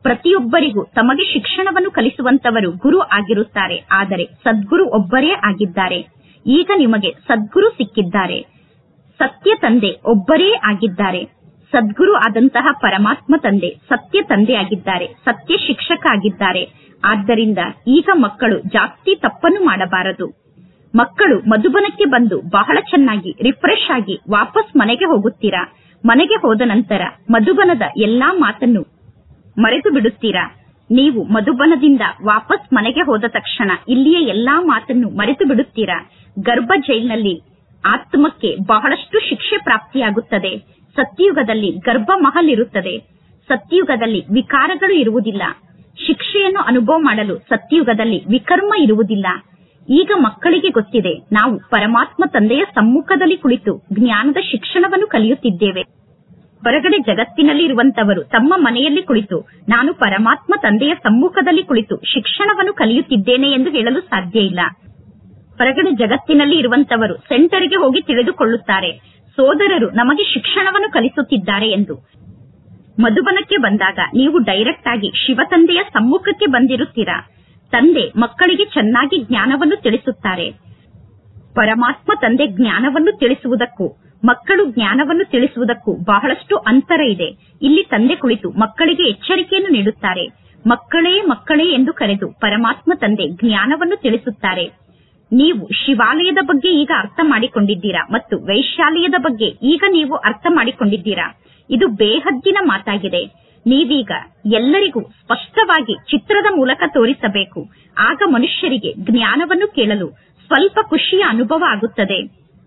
ಪ್ರತಿಯೊಬ್ಬರಿಗೂ ತಮಗೆ ಶಿಕ್ಷಣವನ್ನು ಕಲಿಸುವಂತವರು ಗುರು ಆಗಿರುತ್ತಾರೆ. ಆದರೆ ಸದ್ಗುರು ಒಬ್ಬರೇ ಆಗಿದ್ದಾರೆ. ಈಗ ನಿಮಗೆ ಸದ್ಗುರು ಸಿಕ್ಕಿದ್ದಾರೆ. ಸತ್ಯ ತಂದೆ ಒಬ್ಬರೇ ಆಗಿದ್ದಾರೆ. ಸದ್ಗುರು ಆದಂತಹ ಪರಮಾತ್ಮ ತಂದೆ ಸತ್ಯ ತಂದೆ ಆಗಿದ್ದಾರೆ, ಸತ್ಯ ಶಿಕ್ಷಕ ಆಗಿದ್ದಾರೆ. ಆದ್ದರಿಂದ ಈಗ ಮಕ್ಕಳು ಜಾಸ್ತಿ ತಪ್ಪನ್ನು ಮಾಡಬಾರದು. ಮಕ್ಕಳು ಮಧುಬನಕ್ಕೆ ಬಂದು ಬಹಳ ಚೆನ್ನಾಗಿ ರಿಫ್ರೆಶ್ ಆಗಿ ವಾಪಸ್ ಮನೆಗೆ ಹೋಗುತ್ತೀರಾ. ಮನೆಗೆ ಹೋದ ನಂತರ ಮಧುಬನದ ಎಲ್ಲಾ ಮಾತನ್ನು ಮರೆತು ಬಿಡುತ್ತೀರಾ. ನೀವು ಮಧುಬನದಿಂದ ವಾಪಸ್ ಮನೆಗೆ ಹೋದ ತಕ್ಷಣ ಇಲ್ಲಿಯ ಎಲ್ಲಾ ಮಾತನ್ನು ಮರೆತು ಬಿಡುತ್ತೀರಾ. ಗರ್ಭ ಜೈಲಿನಲ್ಲಿ ಆತ್ಮಕ್ಕೆ ಬಹಳಷ್ಟು ಶಿಕ್ಷೆ ಪ್ರಾಪ್ತಿಯಾಗುತ್ತದೆ. ಸತ್ಯಯುಗದಲ್ಲಿ ಗರ್ಭ ಮಹಲ್ ಇರುತ್ತದೆ. ಸತ್ಯಯುಗದಲ್ಲಿ ವಿಕಾರಗಳು ಇರುವುದಿಲ್ಲ. ಶಿಕ್ಷೆಯನ್ನು ಅನುಭವ ಮಾಡಲು ಸತ್ಯಯುಗದಲ್ಲಿ ವಿಕರ್ಮ ಇರುವುದಿಲ್ಲ. ಈಗ ಮಕ್ಕಳಿಗೆ ಗೊತ್ತಿದೆ, ನಾವು ಪರಮಾತ್ಮ ತಂದೆಯ ಸಮ್ಮುಖದಲ್ಲಿ ಕುಳಿತು ಜ್ಞಾನದ ಶಿಕ್ಷಣವನ್ನು ಕಲಿಯುತ್ತಿದ್ದೇವೆ. ಹೊರಗಡೆ ಜಗತ್ತಿನಲ್ಲಿ ಇರುವಂತವರು ತಮ್ಮ ಮನೆಯಲ್ಲಿ ಕುಳಿತು ನಾನು ಪರಮಾತ್ಮ ತಂದೆಯ ಸಮ್ಮುಖದಲ್ಲಿ ಕುಳಿತು ಶಿಕ್ಷಣವನ್ನು ಕಲಿಯುತ್ತಿದ್ದೇನೆ ಎಂದು ಹೇಳಲು ಸಾಧ್ಯ ಇಲ್ಲ. ಹೊರಗಡೆ ಜಗತ್ತಿನಲ್ಲಿ ಇರುವಂತವರು ಸೆಂಟರ್ಗೆ ಹೋಗಿ ತಿಳಿದುಕೊಳ್ಳುತ್ತಾರೆ, ಸೋದರರು ನಮಗೆ ಶಿಕ್ಷಣವನ್ನು ಕಲಿಸುತ್ತಿದ್ದಾರೆ ಎಂದು. ಮಧುಬನಕ್ಕೆ ಬಂದಾಗ ನೀವು ಡೈರೆಕ್ಟ್ ಆಗಿ ಶಿವ ತಂದೆಯ ಸಮ್ಮುಖಕ್ಕೆ ಬಂದಿರುತ್ತೀರಾ. ತಂದೆ ಮಕ್ಕಳಿಗೆ ಚೆನ್ನಾಗಿ ಜ್ಞಾನವನ್ನು ತಿಳಿಸುತ್ತಾರೆ. ಪರಮಾತ್ಮ ತಂದೆ ಜ್ಞಾನವನ್ನು ತಿಳಿಸುವುದಕ್ಕೂ ಮಕ್ಕಳು ಜ್ಞಾನವನ್ನು ತಿಳಿಸುವುದಕ್ಕೂ ಬಹಳಷ್ಟು ಅಂತರ ಇದೆ. ಇಲ್ಲಿ ತಂದೆ ಕುಳಿತು ಮಕ್ಕಳಿಗೆ ಎಚ್ಚರಿಕೆಯನ್ನು ನೀಡುತ್ತಾರೆ. ಮಕ್ಕಳೇ ಮಕ್ಕಳೇ ಎಂದು ಕರೆದು ಪರಮಾತ್ಮ ತಂದೆ ಜ್ಞಾನವನ್ನು ತಿಳಿಸುತ್ತಾರೆ. ನೀವು ಶಿವಾಲಯದ ಬಗ್ಗೆ ಈಗ ಅರ್ಥ ಮಾಡಿಕೊಂಡಿದ್ದೀರಾ ಮತ್ತು ವೈಶ್ಯಾಲಯದ ಬಗ್ಗೆ ಈಗ ನೀವು ಅರ್ಥ ಮಾಡಿಕೊಂಡಿದ್ದೀರಾ. ಇದು ಬೇಹದ್ದಿನ ಮಾತಾಗಿದೆ. ನೀವೀಗ ಎಲ್ಲರಿಗೂ ಸ್ಪಷ್ಟವಾಗಿ ಚಿತ್ರದ ಮೂಲಕ ತೋರಿಸಬೇಕು. ಆಗ ಮನುಷ್ಯರಿಗೆ ಜ್ಞಾನವನ್ನು ಕೇಳಲು ಸ್ವಲ್ಪ ಖುಷಿಯ ಅನುಭವ ಆಗುತ್ತದೆ.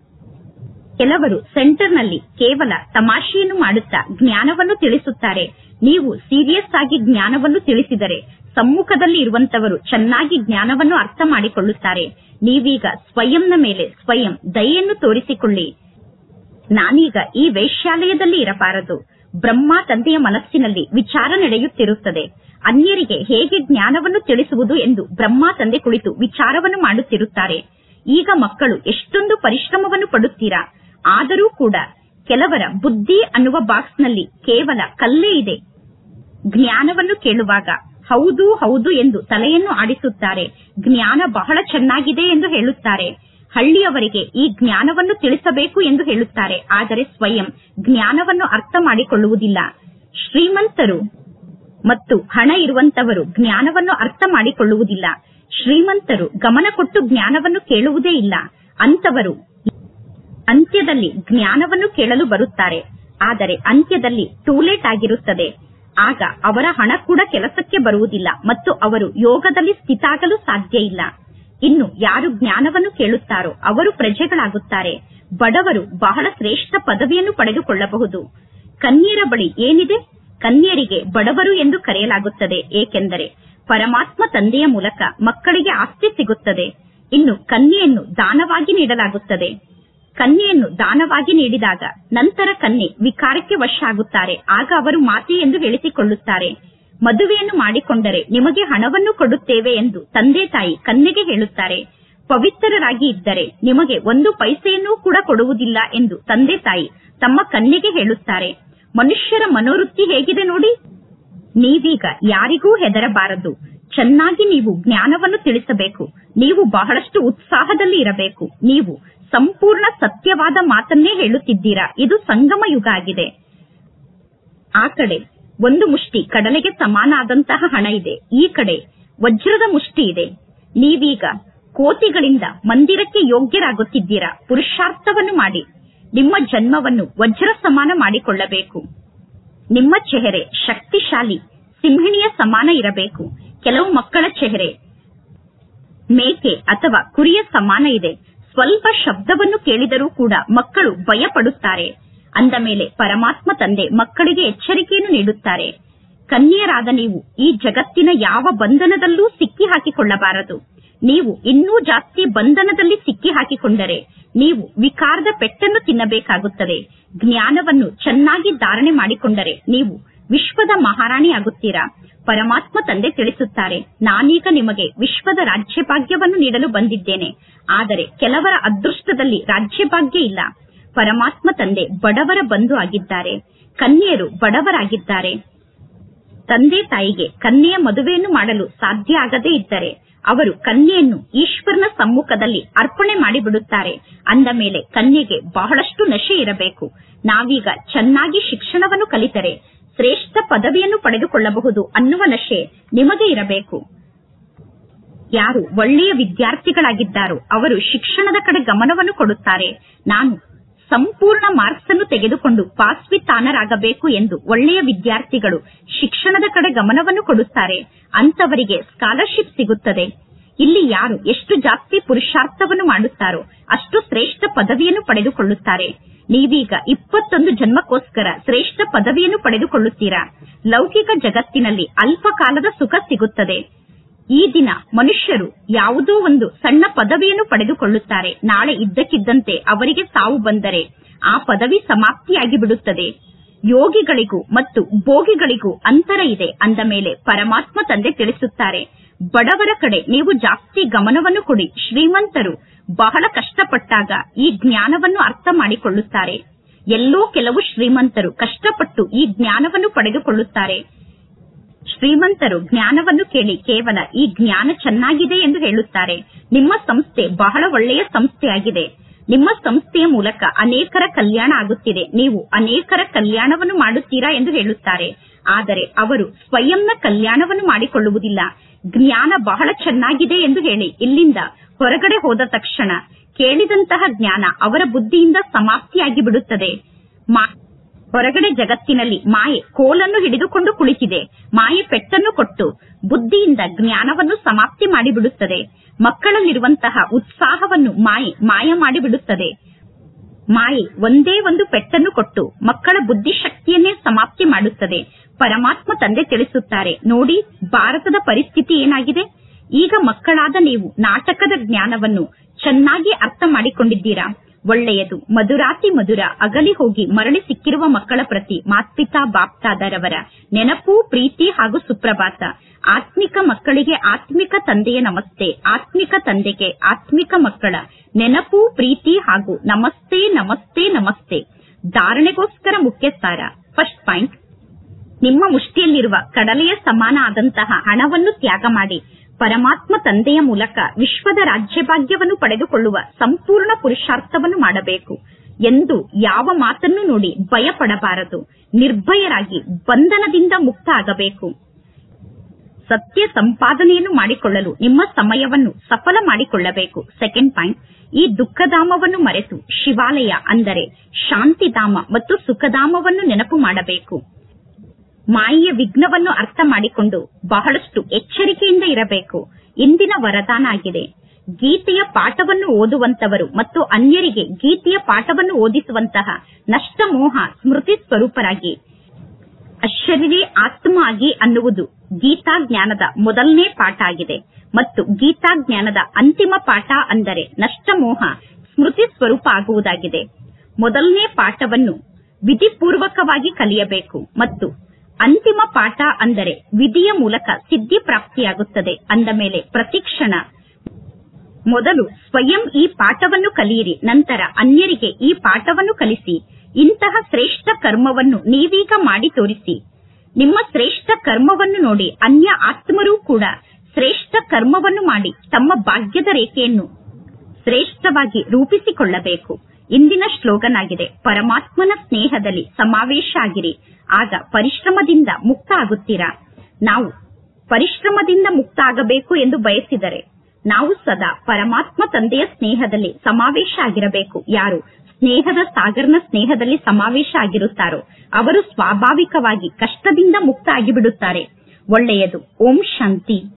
ಕೆಲವರು ಸೆಂಟರ್ನಲ್ಲಿ ಕೇವಲ ತಮಾಷೆಯನ್ನು ಮಾಡುತ್ತಾ ಜ್ಞಾನವನ್ನು ತಿಳಿಸುತ್ತಾರೆ. ನೀವು ಸೀರಿಯಸ್ ಆಗಿ ಜ್ಞಾನವನ್ನು ತಿಳಿಸಿದರೆ ಸಮ್ಮುಖದಲ್ಲಿ ಇರುವಂತವರು ಚೆನ್ನಾಗಿ ಜ್ಞಾನವನ್ನು ಅರ್ಥ ಮಾಡಿಕೊಳ್ಳುತ್ತಾರೆ. ನೀವೀಗ ಸ್ವಯಂನ ಮೇಲೆ ಸ್ವಯಂ ದಯೆಯನ್ನು ತೋರಿಸಿಕೊಳ್ಳಿ. ನಾನೀಗ ಈ ವೈಶ್ಯಾಲಯದಲ್ಲಿ ಇರಬಾರದು. ಬ್ರಹ್ಮ ತಂದೆಯ ಮನಸ್ಸಿನಲ್ಲಿ ವಿಚಾರ ನಡೆಯುತ್ತಿರುತ್ತದೆ. ಅನ್ಯರಿಗೆ ಹೇಗೆ ಜ್ಞಾನವನ್ನು ತಿಳಿಸುವುದು ಎಂದು ಬ್ರಹ್ಮ ತಂದೆ ಕುಳಿತು ವಿಚಾರವನ್ನು ಮಾಡುತ್ತಿರುತ್ತಾರೆ. ಈಗ ಮಕ್ಕಳು ಎಷ್ಟೊಂದು ಪರಿಶ್ರಮವನ್ನು ಪಡುತ್ತೀರಾ. ಆದರೂ ಕೂಡ ಕೆಲವರ ಬುದ್ಧಿ ಅನ್ನುವ ಬಾಕ್ಸ್ನಲ್ಲಿ ಕೇವಲ ಕಲ್ಲೇ ಇದೆ. ಜ್ಞಾನವನ್ನು ಕೇಳುವಾಗ ಹೌದು ಹೌದು ಎಂದು ತಲೆಯನ್ನು ಆಡಿಸುತ್ತಾರೆ. ಜ್ಞಾನ ಬಹಳ ಚೆನ್ನಾಗಿದೆ ಎಂದು ಹೇಳುತ್ತಾರೆ. ಹಳ್ಳಿಯವರಿಗೆ ಈ ಜ್ಞಾನವನ್ನು ತಿಳಿಸಬೇಕು ಎಂದು ಹೇಳುತ್ತಾರೆ. ಆದರೆ ಸ್ವಯಂ ಜ್ಞಾನವನ್ನು ಅರ್ಥ ಮಾಡಿಕೊಳ್ಳುವುದಿಲ್ಲ. ಶ್ರೀಮಂತರು ಮತ್ತು ಹಣ ಇರುವಂತವರು ಜ್ಞಾನವನ್ನು ಅರ್ಥ ಮಾಡಿಕೊಳ್ಳುವುದಿಲ್ಲ. ಶ್ರೀಮಂತರು ಗಮನ ಕೊಟ್ಟು ಜ್ಞಾನವನ್ನು ಕೇಳುವುದೇ ಇಲ್ಲ. ಅಂತವರು ಅಂತ್ಯದಲ್ಲಿ ಜ್ಞಾನವನ್ನು ಕೇಳಲು ಬರುತ್ತಾರೆ. ಆದರೆ ಅಂತ್ಯದಲ್ಲಿ ಟೂಲೇಟ್ ಆಗಿರುತ್ತದೆ. ಆಗ ಅವರ ಹಣ ಕೂಡ ಕೆಲಸಕ್ಕೆ ಬರುವುದಿಲ್ಲ ಮತ್ತು ಅವರು ಯೋಗದಲ್ಲಿ ಸ್ಥಿತಾಗಲು ಸಾಧ್ಯ ಇಲ್ಲ. ಇನ್ನು ಯಾರು ಜ್ಞಾನವನ್ನು ಕೇಳುತ್ತಾರೋ ಅವರು ಪ್ರಜೆಗಳಾಗುತ್ತಾರೆ. ಬಡವರು ಬಹಳ ಶ್ರೇಷ್ಠ ಪದವಿಯನ್ನು ಪಡೆದುಕೊಳ್ಳಬಹುದು. ಕನ್ಯರ ಬಳಿ ಏನಿದೆ? ಕನ್ಯರಿಗೆ ಬಡವರು ಎಂದು ಕರೆಯಲಾಗುತ್ತದೆ. ಏಕೆಂದರೆ ಪರಮಾತ್ಮ ತಂದೆಯ ಮೂಲಕ ಮಕ್ಕಳಿಗೆ ಆಸ್ತಿ ಸಿಗುತ್ತದೆ. ಇನ್ನು ಕನ್ಯೆಯನ್ನು ದಾನವಾಗಿ ನೀಡಲಾಗುತ್ತದೆ. ಕನ್ಯೆಯನ್ನು ದಾನವಾಗಿ ನೀಡಿದಾಗ ನಂತರ ಕನ್ಯೆ ವಿಕಾರಕ್ಕೆ ವಶ ಆಗುತ್ತಾರೆ. ಆಗ ಅವರು ಮಾತೆ ಎಂದು ಹೇಳಿಸಿಕೊಳ್ಳುತ್ತಾರೆ. ಮದುವೆಯನ್ನು ಮಾಡಿಕೊಂಡರೆ ನಿಮಗೆ ಹಣವನ್ನು ಕೊಡುತ್ತೇವೆ ಎಂದು ತಂದೆ ತಾಯಿ ಕನ್ಯೆಗೆ ಹೇಳುತ್ತಾರೆ. ಪವಿತ್ರರಾಗಿ ಇದ್ದರೆ ನಿಮಗೆ ಒಂದು ಪೈಸೆಯನ್ನೂ ಕೂಡ ಕೊಡುವುದಿಲ್ಲ ಎಂದು ತಂದೆ ತಾಯಿ ತಮ್ಮ ಕನ್ಯೆಗೆ ಹೇಳುತ್ತಾರೆ. ಮನುಷ್ಯರ ಮನೋವೃತ್ತಿ ಹೇಗಿದೆ ನೋಡಿ. ನೀವೀಗ ಯಾರಿಗೂ ಹೆದರಬಾರದು. ಚೆನ್ನಾಗಿ ನೀವು ಜ್ಞಾನವನ್ನು ತಿಳಿಸಬೇಕು. ನೀವು ಬಹಳಷ್ಟು ಉತ್ಸಾಹದಲ್ಲಿ ಇರಬೇಕು. ನೀವು ಸಂಪೂರ್ಣ ಸತ್ಯವಾದ ಮಾತನ್ನೇ ಹೇಳುತ್ತಿದ್ದೀರಾ. ಇದು ಸಂಗಮ ಯುಗ ಆಗಿದೆ. ಆ ಕಡೆ ಒಂದು ಮುಷ್ಟಿ ಕಡಲೆಗೆ ಸಮಾನ ಆದಂತಹ ಹಣ ಇದೆ. ಈ ಕಡೆ ವಜ್ರದ ಮುಷ್ಟಿ ಇದೆ. ನೀವೀಗ ಕೋಟಿಗಳಿಂದ ಮಂದಿರಕ್ಕೆ ಯೋಗ್ಯರಾಗುತ್ತಿದ್ದೀರಾ. ಪುರುಷಾರ್ಥವನ್ನು ಮಾಡಿ ನಿಮ್ಮ ಜನ್ಮವನ್ನು ವಜ್ರ ಸಮಾನ ಮಾಡಿಕೊಳ್ಳಬೇಕು. ನಿಮ್ಮ ಚೆಹರೆ ಶಕ್ತಿಶಾಲಿ ಸಿಂಹಿಣಿಯ ಸಮಾನ ಇರಬೇಕು. ಕೆಲವು ಮಕ್ಕಳ ಚೆಹರೆ ಮೇಕೆ ಅಥವಾ ಕುರಿಯ ಸಮಾನ ಇದೆ. ಸ್ವಲ್ಪ ಶಬ್ದವನ್ನು ಕೇಳಿದರೂ ಕೂಡ ಮಕ್ಕಳು ಭಯ ಪಡುತ್ತಾರೆ. ಅಂದ ಮೇಲೆ ಪರಮಾತ್ಮ ತಂದೆ ಮಕ್ಕಳಿಗೆ ಎಚ್ಚರಿಕೆಯನ್ನು ನೀಡುತ್ತಾರೆ. ಕನ್ಯರಾದ ನೀವು ಈ ಜಗತ್ತಿನ ಯಾವ ಬಂಧನದಲ್ಲೂ ಸಿಕ್ಕಿ ಹಾಕಿಕೊಳ್ಳಬಾರದು. ನೀವು ಇನ್ನೂ ಜಾಸ್ತಿ ಬಂಧನದಲ್ಲಿ ಸಿಕ್ಕಿ ಹಾಕಿಕೊಂಡರೆ ನೀವು ವಿಕಾರದ ಪೆಟ್ಟನ್ನು ತಿನ್ನಬೇಕಾಗುತ್ತದೆ. ಜ್ಞಾನವನ್ನು ಚೆನ್ನಾಗಿ ಧಾರಣೆ ಮಾಡಿಕೊಂಡರೆ ನೀವು ವಿಶ್ವದ ಮಹಾರಾಣಿ ಆಗುತ್ತೀರಾ. ಪರಮಾತ್ಮ ತಂದೆ ತಿಳಿಸುತ್ತಾರೆ, ನಾನೀಗ ನಿಮಗೆ ವಿಶ್ವದ ರಾಜ್ಯಭಾಗ್ಯವನ್ನು ನೀಡಲು ಬಂದಿದ್ದೇನೆ. ಆದರೆ ಕೆಲವರ ಅದೃಷ್ಟದಲ್ಲಿ ರಾಜ್ಯಭಾಗ್ಯ ಇಲ್ಲ. ಪರಮಾತ್ಮ ತಂದೆ ಬಡವರ ಬಂಧು ಆಗಿದ್ದಾರೆ. ಕನ್ಯೆಯರು ಬಡವರಾಗಿದ್ದಾರೆ. ತಂದೆ ತಾಯಿಗೆ ಕನ್ಯೆಯ ಮದುವೆಯನ್ನು ಮಾಡಲು ಸಾಧ್ಯ ಆಗದೇ ಇದ್ದರೆ ಅವರು ಕನ್ಯೆಯನ್ನು ಈಶ್ವರನ ಸಮ್ಮುಖದಲ್ಲಿ ಅರ್ಪಣೆ ಮಾಡಿಬಿಡುತ್ತಾರೆ. ಅಂದ ಮೇಲೆ ಕನ್ಯೆಗೆ ಬಹಳಷ್ಟು ನಶೆ ಇರಬೇಕು. ನಾವೀಗ ಚೆನ್ನಾಗಿ ಶಿಕ್ಷಣವನ್ನು ಕಲಿತರೆ ಶ್ರೇಷ್ಠ ಪದವಿಯನ್ನು ಪಡೆದುಕೊಳ್ಳಬಹುದು ಅನ್ನುವ ನಶೆ ನಿಮಗೆ ಇರಬೇಕು. ಯಾರು ಒಳ್ಳೆಯ ವಿದ್ಯಾರ್ಥಿಗಳಾಗಿದ್ದಾರೋ ಅವರು ಶಿಕ್ಷಣದ ಕಡೆ ಗಮನವನ್ನು ಕೊಡುತ್ತಾರೆ. ನಾನು ಸಂಪೂರ್ಣ ಮಾರ್ಕ್ಸ್ ಅನ್ನು ತೆಗೆದುಕೊಂಡು ಪಾಸ್ ವಿತ್ ಆನರ್ ಆಗಬೇಕು ಎಂದು ಒಳ್ಳೆಯ ವಿದ್ಯಾರ್ಥಿಗಳು ಶಿಕ್ಷಣದ ಕಡೆ ಗಮನವನ್ನು ಕೊಡುತ್ತಾರೆ. ಅಂತವರಿಗೆ ಸ್ಕಾಲರ್ಶಿಪ್ ಸಿಗುತ್ತದೆ. ಇಲ್ಲಿ ಯಾರು ಎಷ್ಟು ಜಾಸ್ತಿ ಪುರುಷಾರ್ಥವನ್ನು ಮಾಡುತ್ತಾರೋ ಅಷ್ಟು ಶ್ರೇಷ್ಠ ಪದವಿಯನ್ನು ಪಡೆದುಕೊಳ್ಳುತ್ತಾರೆ. ನೀವೀಗ ಇಪ್ಪತ್ತೊಂದು ಜನ್ಮಕ್ಕೋಸ್ಕರ ಶ್ರೇಷ್ಠ ಪದವಿಯನ್ನು ಪಡೆದುಕೊಳ್ಳುತ್ತೀರಾ. ಲೌಕಿಕ ಜಗತ್ತಿನಲ್ಲಿ ಅಲ್ಪ ಕಾಲದ ಸುಖ ಸಿಗುತ್ತದೆ. ಈ ದಿನ ಮನುಷ್ಯರು ಯಾವುದೋ ಒಂದು ಸಣ್ಣ ಪದವಿಯನ್ನು ಪಡೆದುಕೊಳ್ಳುತ್ತಾರೆ. ನಾಳೆ ಇದ್ದಕ್ಕಿದ್ದಂತೆ ಅವರಿಗೆ ಸಾವು ಬಂದರೆ ಆ ಪದವಿ ಸಮಾಪ್ತಿಯಾಗಿ ಬಿಡುತ್ತದೆ. ಯೋಗಿಗಳಿಗೂ ಮತ್ತು ಭೋಗಿಗಳಿಗೂ ಅಂತರ ಇದೆ. ಅಂದ ಮೇಲೆ ಪರಮಾತ್ಮ ತಂದೆ ತಿಳಿಸುತ್ತಾರೆ, ಬಡವರ ಕಡೆ ನೀವು ಜಾಸ್ತಿ ಗಮನವನ್ನು ಕೊಡಿ. ಶ್ರೀಮಂತರು ಬಹಳ ಕಷ್ಟಪಟ್ಟಾಗ ಈ ಜ್ಞಾನವನ್ನು ಅರ್ಥ ಮಾಡಿಕೊಳ್ಳುತ್ತಾರೆ. ಎಲ್ಲೋ ಕೆಲವು ಶ್ರೀಮಂತರು ಕಷ್ಟಪಟ್ಟು ಈ ಜ್ಞಾನವನ್ನು ಪಡೆದುಕೊಳ್ಳುತ್ತಾರೆ. ಶ್ರೀಮಂತರು ಜ್ಞಾನವನ್ನು ಕೇಳಿ ಕೇವಲ ಈ ಜ್ಞಾನ ಚೆನ್ನಾಗಿದೆ ಎಂದು ಹೇಳುತ್ತಾರೆ. ನಿಮ್ಮ ಸಂಸ್ಥೆ ಬಹಳ ಒಳ್ಳೆಯ ಸಂಸ್ಥೆಯಾಗಿದೆ. ನಿಮ್ಮ ಸಂಸ್ಥೆಯ ಮೂಲಕ ಅನೇಕರ ಕಲ್ಯಾಣ ಆಗುತ್ತಿದೆ. ನೀವು ಅನೇಕರ ಕಲ್ಯಾಣವನ್ನು ಮಾಡುತ್ತೀರಾ ಎಂದು ಹೇಳುತ್ತಾರೆ. ಆದರೆ ಅವರು ಸ್ವಯಂನ ಕಲ್ಯಾಣವನ್ನು ಮಾಡಿಕೊಳ್ಳುವುದಿಲ್ಲ. ಜ್ಞಾನ ಬಹಳ ಚೆನ್ನಾಗಿದೆ ಎಂದು ಹೇಳಿ ಇಲ್ಲಿಂದ ಹೊರಗಡೆ ಹೋದ ತಕ್ಷಣ ಕೇಳಿದಂತಹ ಜ್ಞಾನ ಅವರ ಬುದ್ಧಿಯಿಂದ ಸಮಾಪ್ತಿಯಾಗಿ ಬಿಡುತ್ತದೆ. ಹೊರಗಡೆ ಜಗತ್ತಿನಲ್ಲಿ ಮಾಯೆ ಕೋಲನ್ನು ಹಿಡಿದುಕೊಂಡು ಕುಳಿತಿದೆ. ಮಾಯೆ ಪೆಟ್ಟನ್ನು ಕೊಟ್ಟು ಬುದ್ಧಿಯಿಂದ ಜ್ಞಾನವನ್ನು ಸಮಾಪ್ತಿ ಮಾಡಿಬಿಡುತ್ತದೆ. ಮಕ್ಕಳಲ್ಲಿರುವಂತಹ ಉತ್ಸಾಹವನ್ನು ಮಾಯೆ ಮಾಯ ಮಾಡಿಬಿಡುತ್ತದೆ. ಮಾಯೆ ಒಂದೇ ಒಂದು ಪೆಟ್ಟನ್ನು ಕೊಟ್ಟು ಮಕ್ಕಳ ಬುದ್ಧಿಶಕ್ತಿಯನ್ನೇ ಸಮಾಪ್ತಿ ಮಾಡುತ್ತದೆ. ಪರಮಾತ್ಮ ತಂದೆ ತಿಳಿಸುತ್ತಾರೆ, ನೋಡಿ ಭಾರತದ ಪರಿಸ್ಥಿತಿ ಏನಾಗಿದೆ. ಈಗ ಮಕ್ಕಳಾದ ನೀವು ನಾಟಕದ ಜ್ಞಾನವನ್ನು ಚೆನ್ನಾಗಿ ಅರ್ಥ ಮಾಡಿಕೊಂಡಿದ್ದೀರಾ. ಒಳ್ಳೆಯದು. ಮಧುರಾತಿ ಮಧುರ ಅಗಲಿ ಹೋಗಿ ಮರಳಿ ಸಿಕ್ಕಿರುವ ಮಕ್ಕಳ ಪ್ರತಿ ಮಾತ್ಪಿತಾ ಬಾಪ್ತಾದರವರ ನೆನಪು, ಪ್ರೀತಿ ಹಾಗೂ ಸುಪ್ರಭಾತ. ಆತ್ಮಿಕ ಮಕ್ಕಳಿಗೆ ಆತ್ಮಿಕ ತಂದೆಯ ನಮಸ್ತೆ. ಆತ್ಮಿಕ ತಂದೆಗೆ ಆತ್ಮಿಕ ಮಕ್ಕಳ ನೆನಪು, ಪ್ರೀತಿ ಹಾಗೂ ನಮಸ್ತೆ ನಮಸ್ತೆ ನಮಸ್ತೆ. ಧಾರಣೆಗೋಸ್ಕರ ಮುಖ್ಯ ಸಾರ. ಫಸ್ಟ್ ಪಾಯಿಂಟ್, ನಿಮ್ಮ ಮುಷ್ಟಿಯಲ್ಲಿರುವ ಕಡಲೆಯ ಸಮಾನ ಆದಂತಹ ಹಣವನ್ನು ತ್ಯಾಗ ಮಾಡಿ ಪರಮಾತ್ಮ ತಂದೆಯ ಮೂಲಕ ವಿಶ್ವದ ರಾಜ್ಯಭಾಗ್ಯವನ್ನು ಪಡೆದುಕೊಳ್ಳುವ ಸಂಪೂರ್ಣ ಪುರುಷಾರ್ಥವನ್ನು ಮಾಡಬೇಕು. ಎಂದು ಯಾವ ಮಾತನ್ನು ನೋಡಿ ಭಯ ಪಡಬಾರದು. ನಿರ್ಭಯರಾಗಿ ಬಂಧನದಿಂದ ಮುಕ್ತ ಆಗಬೇಕು. ಸತ್ಯ ಸಂಪಾದನೆಯನ್ನು ಮಾಡಿಕೊಳ್ಳಲು ನಿಮ್ಮ ಸಮಯವನ್ನು ಸಫಲ ಮಾಡಿಕೊಳ್ಳಬೇಕು. ಸೆಕೆಂಡ್ ಪಾಯಿಂಟ್, ಈ ದುಃಖಧಾಮವನ್ನು ಮರೆತು ಶಿವಾಲಯ ಅಂದರೆ ಶಾಂತಿಧಾಮ ಮತ್ತು ಸುಖಧಾಮವನ್ನು ನೆನಪು ಮಾಡಬೇಕು. ಮಾಯೆಯ ವಿಘ್ನವನ್ನು ಅರ್ಥ ಮಾಡಿಕೊಂಡು ಬಹಳಷ್ಟು ಎಚ್ಚರಿಕೆಯಿಂದ ಇರಬೇಕು. ಇಂದಿನ ವರದಾನ ಆಗಿದೆ. ಗೀತೆಯ ಪಾಠವನ್ನು ಓದುವಂತವರು ಮತ್ತು ಅನ್ಯರಿಗೆ ಗೀತೆಯ ಪಾಠವನ್ನು ಓದಿಸುವಂತಹ ನಷ್ಟಮೋಹ ಸ್ಮೃತಿ ಸ್ವರೂಪರಾಗಿ ಅಶರೀರಿ ಆತ್ಮ ಆಗಿ ಅನ್ನುವುದು ಗೀತಾ ಜ್ಞಾನದ ಮೊದಲನೇ ಪಾಠ ಆಗಿದೆ. ಮತ್ತು ಗೀತಾ ಜ್ಞಾನದ ಅಂತಿಮ ಪಾಠ ಅಂದರೆ ನಷ್ಟಮೋಹ ಸ್ಮೃತಿ ಸ್ವರೂಪ ಆಗುವುದಾಗಿದೆ. ಮೊದಲನೇ ಪಾಠವನ್ನು ವಿಧಿಪೂರ್ವಕವಾಗಿ ಕಲಿಯಬೇಕು ಮತ್ತು ಅಂತಿಮ ಪಾಠ ಅಂದರೆ ವಿಧಿಯ ಮೂಲಕ ಸಿದ್ಧಿ ಪ್ರಾಪ್ತಿಯಾಗುತ್ತದೆ. ಅಂದ ಮೇಲೆ ಪ್ರತಿಕ್ಷಣ ಮೊದಲು ಸ್ವಯಂ ಈ ಪಾಠವನ್ನು ಕಲಿಯಿರಿ, ನಂತರ ಅನ್ಯರಿಗೆ ಈ ಪಾಠವನ್ನು ಕಲಿಸಿ. ಇಂತಹ ಶ್ರೇಷ್ಠ ಕರ್ಮವನ್ನು ನೀವೀಗ ಮಾಡಿ ತೋರಿಸಿ. ನಿಮ್ಮ ಶ್ರೇಷ್ಠ ಕರ್ಮವನ್ನು ನೋಡಿ ಅನ್ಯ ಆತ್ಮರೂ ಕೂಡ ಶ್ರೇಷ್ಠ ಕರ್ಮವನ್ನು ಮಾಡಿ ತಮ್ಮ ಭಾಗ್ಯದ ರೇಖೆಯನ್ನು ಶ್ರೇಷ್ಠವಾಗಿ ರೂಪಿಸಿಕೊಳ್ಳಬೇಕು. ಇಂದಿನ ಶ್ಲೋಗನ್ ಆಗಿದೆ, ಪರಮಾತ್ಮನ ಸ್ನೇಹದಲ್ಲಿ ಸಮಾವೇಶ ಆಗಿರಿ, ಆಗ ಪರಿಶ್ರಮದಿಂದ ಮುಕ್ತ ಆಗುತ್ತೀರಾ. ನಾವು ಪರಿಶ್ರಮದಿಂದ ಮುಕ್ತ ಆಗಬೇಕು ಎಂದು ಬಯಸಿದರೆ ನಾವು ಸದಾ ಪರಮಾತ್ಮ ತಂದೆಯ ಸ್ನೇಹದಲ್ಲಿ ಸಮಾವೇಶ ಆಗಿರಬೇಕು. ಯಾರು ಸ್ನೇಹದ ಸಾಗರನ ಸ್ನೇಹದಲ್ಲಿ ಸಮಾವೇಶ ಆಗಿರುತ್ತಾರೋ ಅವರು ಸ್ವಾಭಾವಿಕವಾಗಿ ಕಷ್ಟದಿಂದ ಮುಕ್ತ ಆಗಿಬಿಡುತ್ತಾರೆ. ಒಳ್ಳೆಯದು. ಓಂ ಶಾಂತಿ.